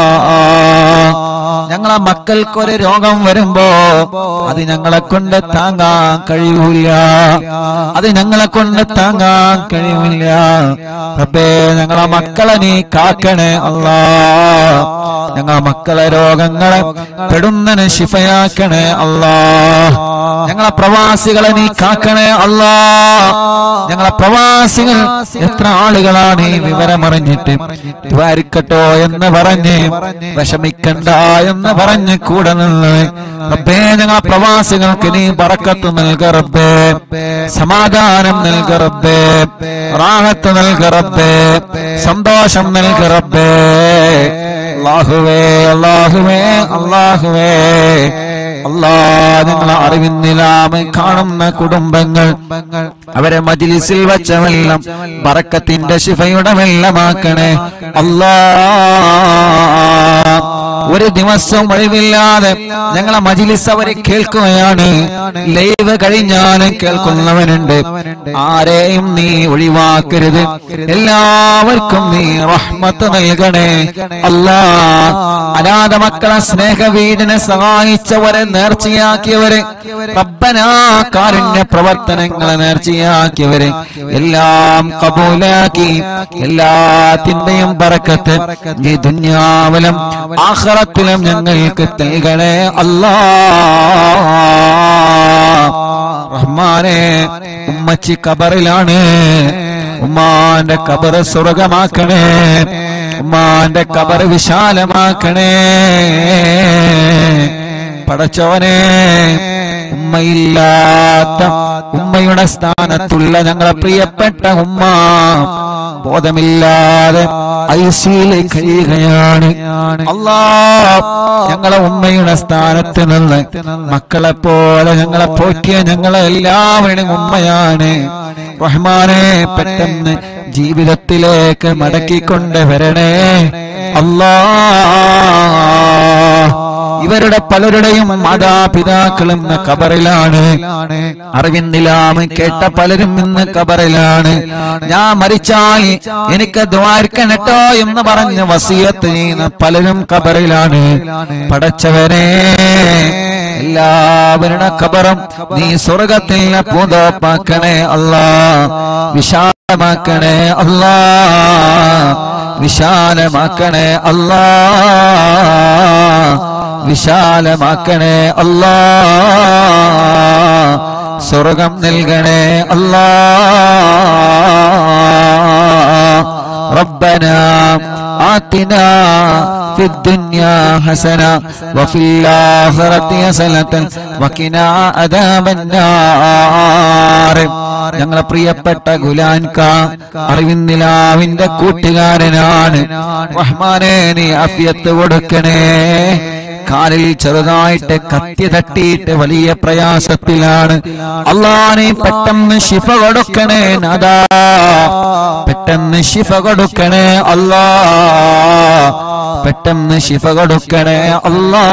ഞങ്ങളെ മക്കൾക്കൊരു രോഗം വരുമ്പോ അത് ഞങ്ങളെ കൊണ്ട് താങ്ങാൻ കഴിയൂല, അത് ഞങ്ങളെ കൊണ്ട് താങ്ങാൻ കഴിയൂല. റബ്ബേ ഞങ്ങളെ മക്കളെ നീ കാക്കണേ അല്ലാ. ഞങ്ങളെ മക്കളെ രോഗങ്ങളെ പെടുന്നതിന് ശിഫയാക്കണേ അല്ലാ. ഞങ്ങളെ പ്രവാസികളെ നീ കാക്കണേ അല്ലാ. ഞങ്ങളെ പ്രവാസികൾ എത്ര ആളുകളാണ് ഈ വിവരമറിഞ്ഞിട്ട് ദ്വാരിക്കട്ടോ എന്ന് പറഞ്ഞ്, വിഷമിക്കണ്ട എന്ന് പറഞ്ഞ് കൂടെ നിന്ന്, റബ്ബേ ഞങ്ങളെ പ്രവാസികൾക്ക് നീ ബറക്കത്ത് നൽക റബ്ബേ, സമാധാനം നൽക റബ്ബേ, റാഹത്ത് നൽക റബ്ബേ, സന്തോഷം നൽക റബ്ബേ. അല്ലാഹുവേ അല്ലാഹുവേ അല്ലാഹുവേ അല്ലാ, ഞങ്ങളെ അറിവിന്നിലാമ കാണുന്ന കുടുംബങ്ങൾ അവരെ മജ്ലിസിൽ വച്ച വെള്ളം ബറക്കത്തിന്റെ ശിഫയുടെ വെള്ളമാക്കണേ അല്ലാ. ഒരു ദിവസം ഒഴിവില്ലാതെ ഞങ്ങളെ മജ്ലിസ് അവരെ കേൾക്കുകയാണ്, ലൈവ് കഴിഞ്ഞാലും കേൾക്കുന്നവനുണ്ട്. ആരെയും നീ ഒഴിവാക്കരുത്, എല്ലാവർക്കും നീ റഹ്മത്ത് നൽകണേ അല്ലാ. അനാഥ മക്കളെ സ്നേഹവീടിനെ സഹായിച്ചവരെ, നേർച്ചയാക്കിയവരെ, റബ്ബനാ കാരുണ്യ പ്രവർത്തനങ്ങളെ നേർച്ചയാക്കിയവരെ എല്ലാം കബൂലാക്കി എല്ലാത്തിന്റെയും ബറക്കത്ത് ഈ ദുനിയാവിലും ആഖിറത്തിലും ഞങ്ങൾക്ക് നൽകണേ അല്ലാ. റഹ്മാനേ, ഉമ്മച്ചി ഖബറിലാണ്, ഉമ്മാന്റെ ഖബർ സ്വർഗമാക്കണേ, ഉമ്മാന്റെ ഖബർ വിശാലമാക്കണേ. പടച്ചോനെ, ഉമ്മയില്ലാത്ത ഉമ്മയുടെ സ്ഥാനത്തുള്ള ഞങ്ങളെ പ്രിയപ്പെട്ട ഉമ്മ ബോധമില്ലാതെ ഐസിയിലേക്ക് കഴിയുകയാണ് അല്ലാ. ഞങ്ങളെ ഉമ്മയുടെ സ്ഥാനത്ത് നിന്ന് മക്കളെ പോലെ ഞങ്ങളെ പോറ്റിയ ഞങ്ങളെ എല്ലാവരുടെയും ഉമ്മയാണ്. റഹ്മാനെ, പെട്ടെന്ന് ജീവിതത്തിലേക്ക് മടക്കിക്കൊണ്ട് വരണേ അല്ലാ. ഇവരുടെ പലരുടെയും മാതാപിതാക്കളും ഇന്ന് ഖബറിലാണ്, അറിവിന്നിലാമ കേട്ട പലരും ഇന്ന് ഖബറിലാണ്. ഞാൻ മരിച്ചാൽ എനിക്ക് ദ്വാരിക്കണട്ടോ എന്ന് പറഞ്ഞ് വസിയത്ത് ചെയ്യുന്ന പലരും ഖബറിലാണ്. പടച്ചവനെ, എല്ലാവരുടെ ഖബറും നീ സ്വർഗ്ഗത്തിൽ പൂന്തോപ്പാക്കണേ അല്ലാ. വിശാലമാക്കണേ അല്ലാ, വിശാലമാക്കണേ അല്ലാ, വിശാലമാക്കണേ അല്ലാ. സ്വർഗം നൽകണേ അല്ലാ. റബ്ബനാ ആതിനാ ഫിദ്ദുനിയാ ഹസന വഫിൽ ആഖിറതി ഹസനതൻ വഖിനാ അദാബന്നാർ. ഞങ്ങളെ പ്രിയപ്പെട്ട ഗുലാൻക അറിവിന്നിലാവിന്റെ കൂട്ടുകാരനാണ്. റഹ്മാനേ നീ ആഫിയത്ത് കൊടുക്കണേ. കാലിൽ ചെറുതായിട്ട് കത്തി തട്ടിയിട്ട് വലിയ പ്രയാസത്തിലാണ്. അല്ലാഹ് പെട്ടെന്ന് ശിഫ കൊടുക്കണേ നാദാ, പെട്ടെന്ന് ശിഫ കൊടുക്കണേ അല്ലാ, പെട്ടെന്ന് ശിഫ കൊടുക്കണേ അല്ലാ.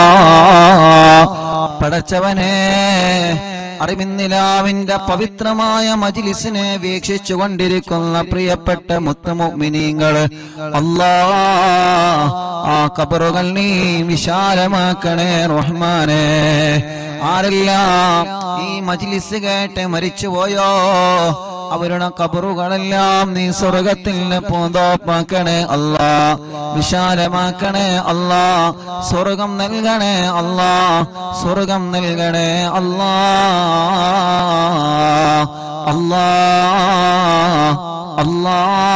പടച്ചവനെ അറിവിന്നിലാവിന്റെ പവിത്രമായ മജ്ലിസിനെ വീക്ഷിച്ചു കൊണ്ടിരിക്കുന്ന പ്രിയപ്പെട്ട മുത്തുമുഅ്മിനീങ്ങള്, അല്ലാഹ് ആ ഖബറുകൾ നീ വിശാലമാക്കണേ റഹ്മാനേ. ആരെല്ലാം ഈ മജ്ലിസ് കേട്ട് മരിച്ചുപോയോ അവരുടെ ഖബറുകളെല്ലാം നീ സ്വർഗ്ഗത്തിൽ പൂന്തോപ്പാക്കണേ അല്ലാ, വിശാലമാക്കണേ അല്ലാ. സ്വർഗ്ഗം നൽകണേ അല്ലാ, സ്വർഗ്ഗം നൽകണേ അല്ലാ. അല്ലാ അല്ലാ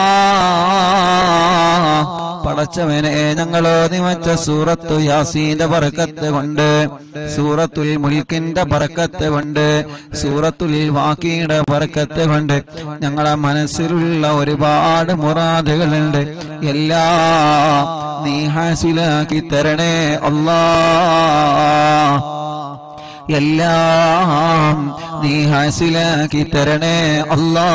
പടച്ചവനെ ഞങ്ങളോ നിമച്ച സൂറത്തു യാസീന്റെ ബറക്കത്ത് കൊണ്ട്, സൂറത്തുൽ മുൽക്കിന്റെ ബറക്കത്ത് കൊണ്ട്, സൂറത്തുൽ വാഖിയുടെ ബറക്കത്ത് കൊണ്ട് ഞങ്ങളെ മനസ്സിലുള്ള ഒരുപാട് മുറാദുകളുണ്ട്. എല്ലാം നീ ഹാസിലാക്കി തരണേ അല്ലാ, എല്ലാം നീ ഹാസിലാക്കി തരണേ അല്ലാ.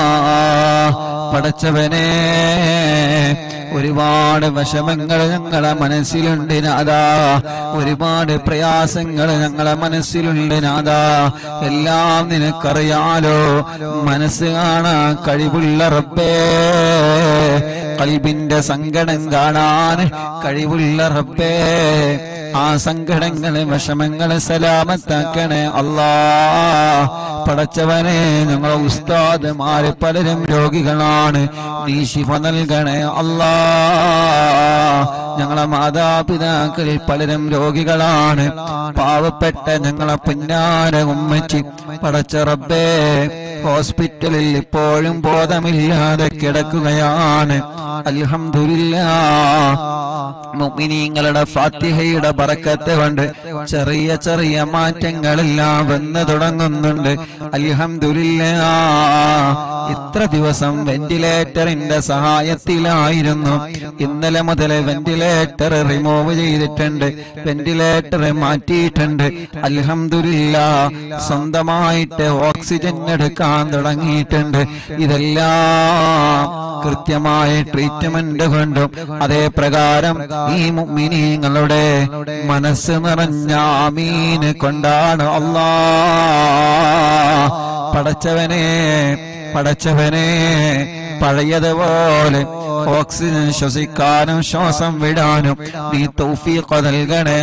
പടച്ചവനെ ഒരുപാട് വിഷമങ്ങൾ ഞങ്ങളെ മനസ്സിലുണ്ട് നാദാ, ഒരുപാട് പ്രയാസങ്ങൾ ഞങ്ങളെ മനസ്സിലുണ്ട് നാദാ. എല്ലാം നിനക്കറിയാലോ, മനസ്സ് കാണാൻ കഴിവുള്ള റബ്ബേ, ഖൽബിന്റെ സങ്കടം കാണാൻ കഴിവുള്ള റബ്ബേ, ആ സങ്കടങ്ങളെ വിഷമങ്ങളെ സലാമത്താക്കണേ അല്ലാ. പടച്ചവനെ ഞങ്ങളെ ഉസ്താദുമാര് പലരും രോഗികളാണ്, നീ ശിഫ നൽകണേ അല്ലാ. ഞങ്ങളെ മാതാപിതാക്കളിൽ പലരും രോഗികളാണ്, പാവപ്പെട്ട ഞങ്ങളെ പുന്നാര ഉമ്മച്ചി പടച്ച റബ്ബേ ഹോസ്പിറ്റലിൽ ഇപ്പോഴും ബോധമില്ലാതെ കിടക്കുകയാണ്. അൽഹംദുലില്ലാഹ് മുഅ്മിനീങ്ങളുടെ ഫാത്തിഹയുടെ ബറക്കത്ത് കൊണ്ട് ചെറിയ ചെറിയ മാറ്റങ്ങളെല്ലാം വന്നു തുടങ്ങുന്നുണ്ട്. അൽഹംദുലില്ലാഹ് ഇത്ര ദിവസം വെന്റിലേറ്ററിന്റെ സഹായത്തിലായിരുന്നു, ഇന്നലെ മുതൽ വെന്റിലേറ്റർ റിമൂവ് ചെയ്തിട്ടുണ്ട്, വെന്റിലേറ്റർ മാറ്റിയിട്ടുണ്ട്. അൽഹംദുലില്ലാഹ് സ്വന്തമായിട്ട് ഓക്സിജൻ എടുക്കാൻ തുടങ്ങിയിട്ടുണ്ട്. ഇതെല്ലാം കൃത്യമായ ട്രീറ്റ്മെന്റ് കൊണ്ടും അതേ പ്രകാരം ഈ മുഅ്മിനീങ്ങളുടെ മനസ്സ് നിറഞ്ഞ ആമീന് കൊണ്ടാണ് അല്ലാഹ്. പടച്ചവനെ പടച്ചവനെ പഴയതുപോലെ ഓക്സിജൻ ശ്വസിക്കാനും ശ്വാസം വിടാനും നീ തൗഫീഖ് നൽകണേ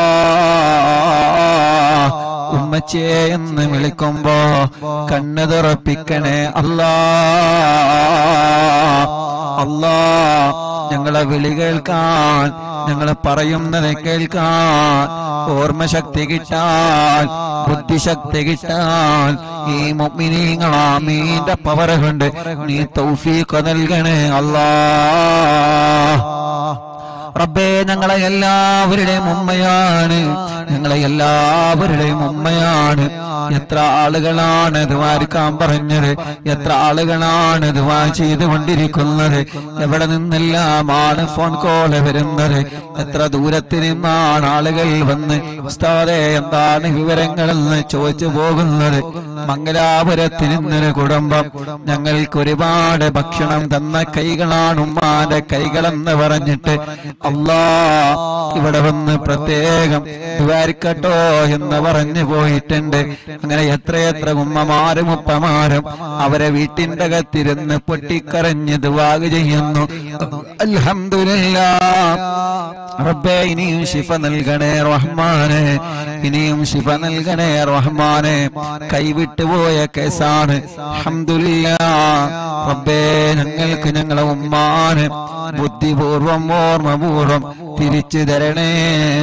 അല്ലാഹ്. ഉമ്മച്ചേ എന്ന് വിളിക്കുമ്പോ കണ്ണ് തുറപ്പിക്കണേ അല്ലാഹ്. അല്ലാഹ് ഞങ്ങളെ വിളി കേൾക്കാൻ, ഞങ്ങളെ പറയുന്നത് കേൾക്കാൻ ഓർമ്മശക്തി കിട്ടാൻ, ബുദ്ധിശക്തി കിട്ടാൻ ഈ മുഅ്മിനീങ്ങൾ ആമീന്റെ പവർ കൊണ്ട് നീ തൗഫീഖ് നൽകണേ അല്ലാഹ്. റബ്ബേ ഞങ്ങളെ എല്ലാവരുടെയും ഉമ്മയാണ്, ഞങ്ങളെ എല്ലാവരുടെയും ഉമ്മയാണ്. എത്ര ആളുകളാണ് ദുആരിക്കാൻ പറഞ്ഞത്, എത്ര ആളുകളാണ് ദുആ ചെയ്തുകൊണ്ടിരിക്കുന്നത്, എവിടെ നിന്നെല്ലാമാണ് ഫോൺ കോൾ വരുന്നത്, എത്ര ദൂരത്തിൽ നിന്നാണ് ആളുകൾ വന്ന് ഉസ്താദേ എന്താണ് വിവരങ്ങളെന്ന് ചോദിച്ചു പോകുന്നത്. മംഗലാപുരത്തിൽ നിന്നൊരു കുടുംബം ഞങ്ങൾക്ക് ഒരുപാട് ഭക്ഷണം തന്ന കൈകളാണ് ഉമ്മാന്റെ കൈകളെന്ന് പറഞ്ഞിട്ട് അല്ലാഹ് ഇവിടെ വന്ന് പ്രത്യേകം ദുആരിക്കട്ടോ എന്ന് പറഞ്ഞു പോയിട്ടുണ്ട്. അങ്ങനെ എത്രയെത്ര ഉമ്മമാരും ഉപ്പമാരും അവരെ വീട്ടിന്റെ അകത്തിരുന്ന് പൊട്ടിക്കരഞ്ഞ് ദുആ ചെയ്യുന്നു. അൽഹംദുലില്ലാഹ്. റബ്ബേ ഇനിയും ശിഫ നൽകണേ റഹ്മാനെ, ഇനിയും ശിഫ നൽകണേ റഹ്മാനെ. കൈവിട്ടുപോയ കേസാണ്. അൽഹംദുലില്ലാഹ്. റബ്ബേ ഞങ്ങൾക്ക് ഞങ്ങളെ ഉമ്മാനെ ബുദ്ധിപൂർവം ഓർമ്മപൂർവം തിരിച്ചു തരണേ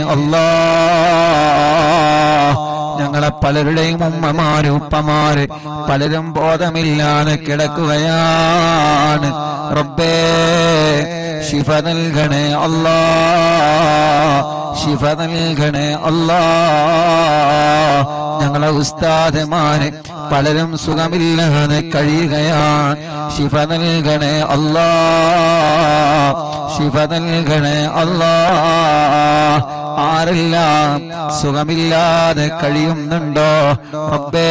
അല്ലാഹ്. ഞങ്ങളെ പലരുടെയും ഉമ്മമാര് ഉപ്പമാര് പലരും ബോധമില്ലാതെ കിടക്കുകയാണ്. റബ്ബേ ശിഫ നൽകണേ അല്ലാഹ്, ശിഫ നൽകണേ അല്ലാഹ്. ഞങ്ങളെ ഉസ്താദുമാര് പലരും സുഖമില്ലാതെ കഴിയുകയാണ്. ശിഫ നൽകണേ അല്ലാഹ്, ശിഫ നൽകണേ അല്ലാഹ്. ആരെല്ലാം സുഖമില്ലാതെ കഴിയുന്നുണ്ടോ റബ്ബേ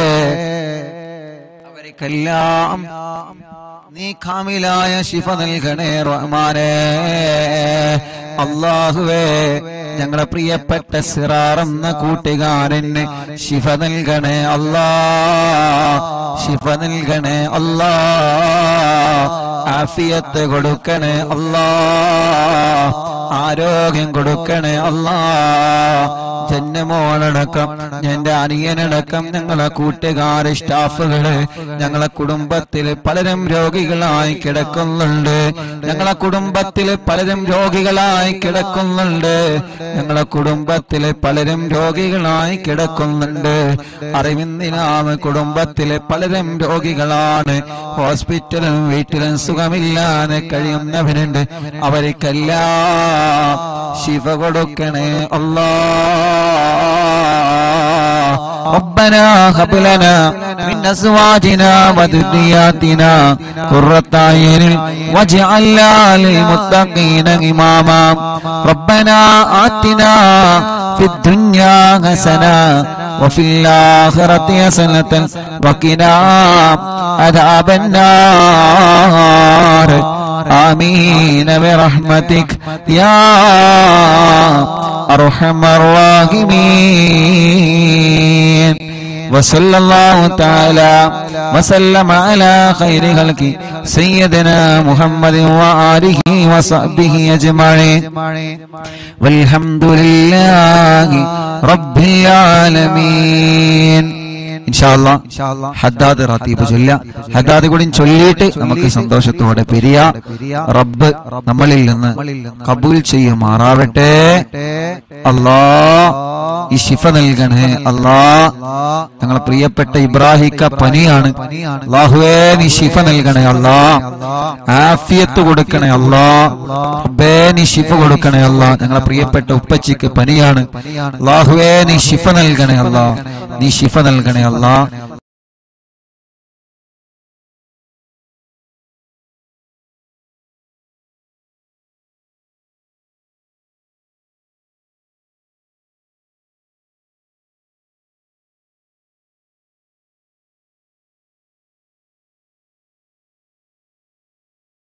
അവർക്കെല്ലാം നീ കാമിലായ ശിഫ നൽകണേ റഹ്മാനേ. അല്ലാഹുവേ ഞങ്ങളുടെ പ്രിയപ്പെട്ട സിറാർ എന്ന കൂട്ടുകാരന് ശിഫ നൽകണേ അല്ലാഹ്, ശിഫ നൽകണേ അല്ലാഹ്. ആഫിയത്ത് കൊടുക്കണേ അല്ലാഹ്, ആരോഗ്യം കൊടുക്കണേ അല്ലാഹ്. ജന്മോളടക്കം എന്റെ അനിയനടക്കം ഞങ്ങളെ കൂട്ടുകാര് സ്റ്റാഫുകള് ഞങ്ങളെ കുടുംബത്തില് പലരും രോഗികളായി കിടക്കുന്നുണ്ട്. ഞങ്ങളെ കുടുംബത്തില് പലരും രോഗികളായി കിടക്കുന്നുണ്ട്. ഞങ്ങളെ കുടുംബത്തില് പലരും രോഗികളായി കിടക്കുന്നുണ്ട്. അറിവിന്ദിനാമ കുടുംബത്തിലെ പലരും രോഗികളാണ്. ഹോസ്പിറ്റലും വീട്ടിലും സുഖമില്ലാതെ കഴിയുന്നവരുണ്ട്. അവർക്കെല്ലാം ശിഫ കൊടുക്കണേ അല്ലാഹ്. ربنا هب لنا من أزواجنا وذرياتنا قرة أعين واجعلنا للمتقين إماما. ربنا آتنا في الدنيا حسنة وفي الآخرة حسنة وقنا عذاب النار. آمين برحمتك يا أرحم الراحمين. وصلى الله تعالى وسلم على خير خلق سيدنا محمد وآله وصحبه أجمعين والحمد لله رب العالمين. ഇൻഷാല്ലാ ഹദ്ദാദ് റാത്തീബ് ചൊല്ല. ഹദ്ദാദ് കൂടി ചൊല്ലിയിട്ട് നമുക്ക് സന്തോഷത്തോടെ പിരിയ. റബ്ബ് നമ്മളിൽ നിന്ന് കബൂൽ ചെയ്യുമാറാവട്ടെ. അല്ലാഹ് ഈ ശിഫ നൽകണേ അല്ലാഹ്. ഞങ്ങളെ പ്രിയപ്പെട്ട ഇബ്രാഹിക്ക പനിയാണ്. അല്ലാഹുവേ നീ ശിഫ നൽകണേ അല്ലാഹ്, ആഫിയത്ത് കൊടുക്കണേ അല്ലാഹ്. റബ്ബേ നീ ശിഫ കൊടുക്കണേ അല്ലാഹ്. ഞങ്ങളെ പ്രിയപ്പെട്ട ഉപ്പച്ചിക്ക് പനിയാണ്. അല്ലാഹുവേ നീ ശിഫ നൽകണേ അല്ലാഹ്, നീ ശിഫ നൽകണേ അല്ലാഹ്.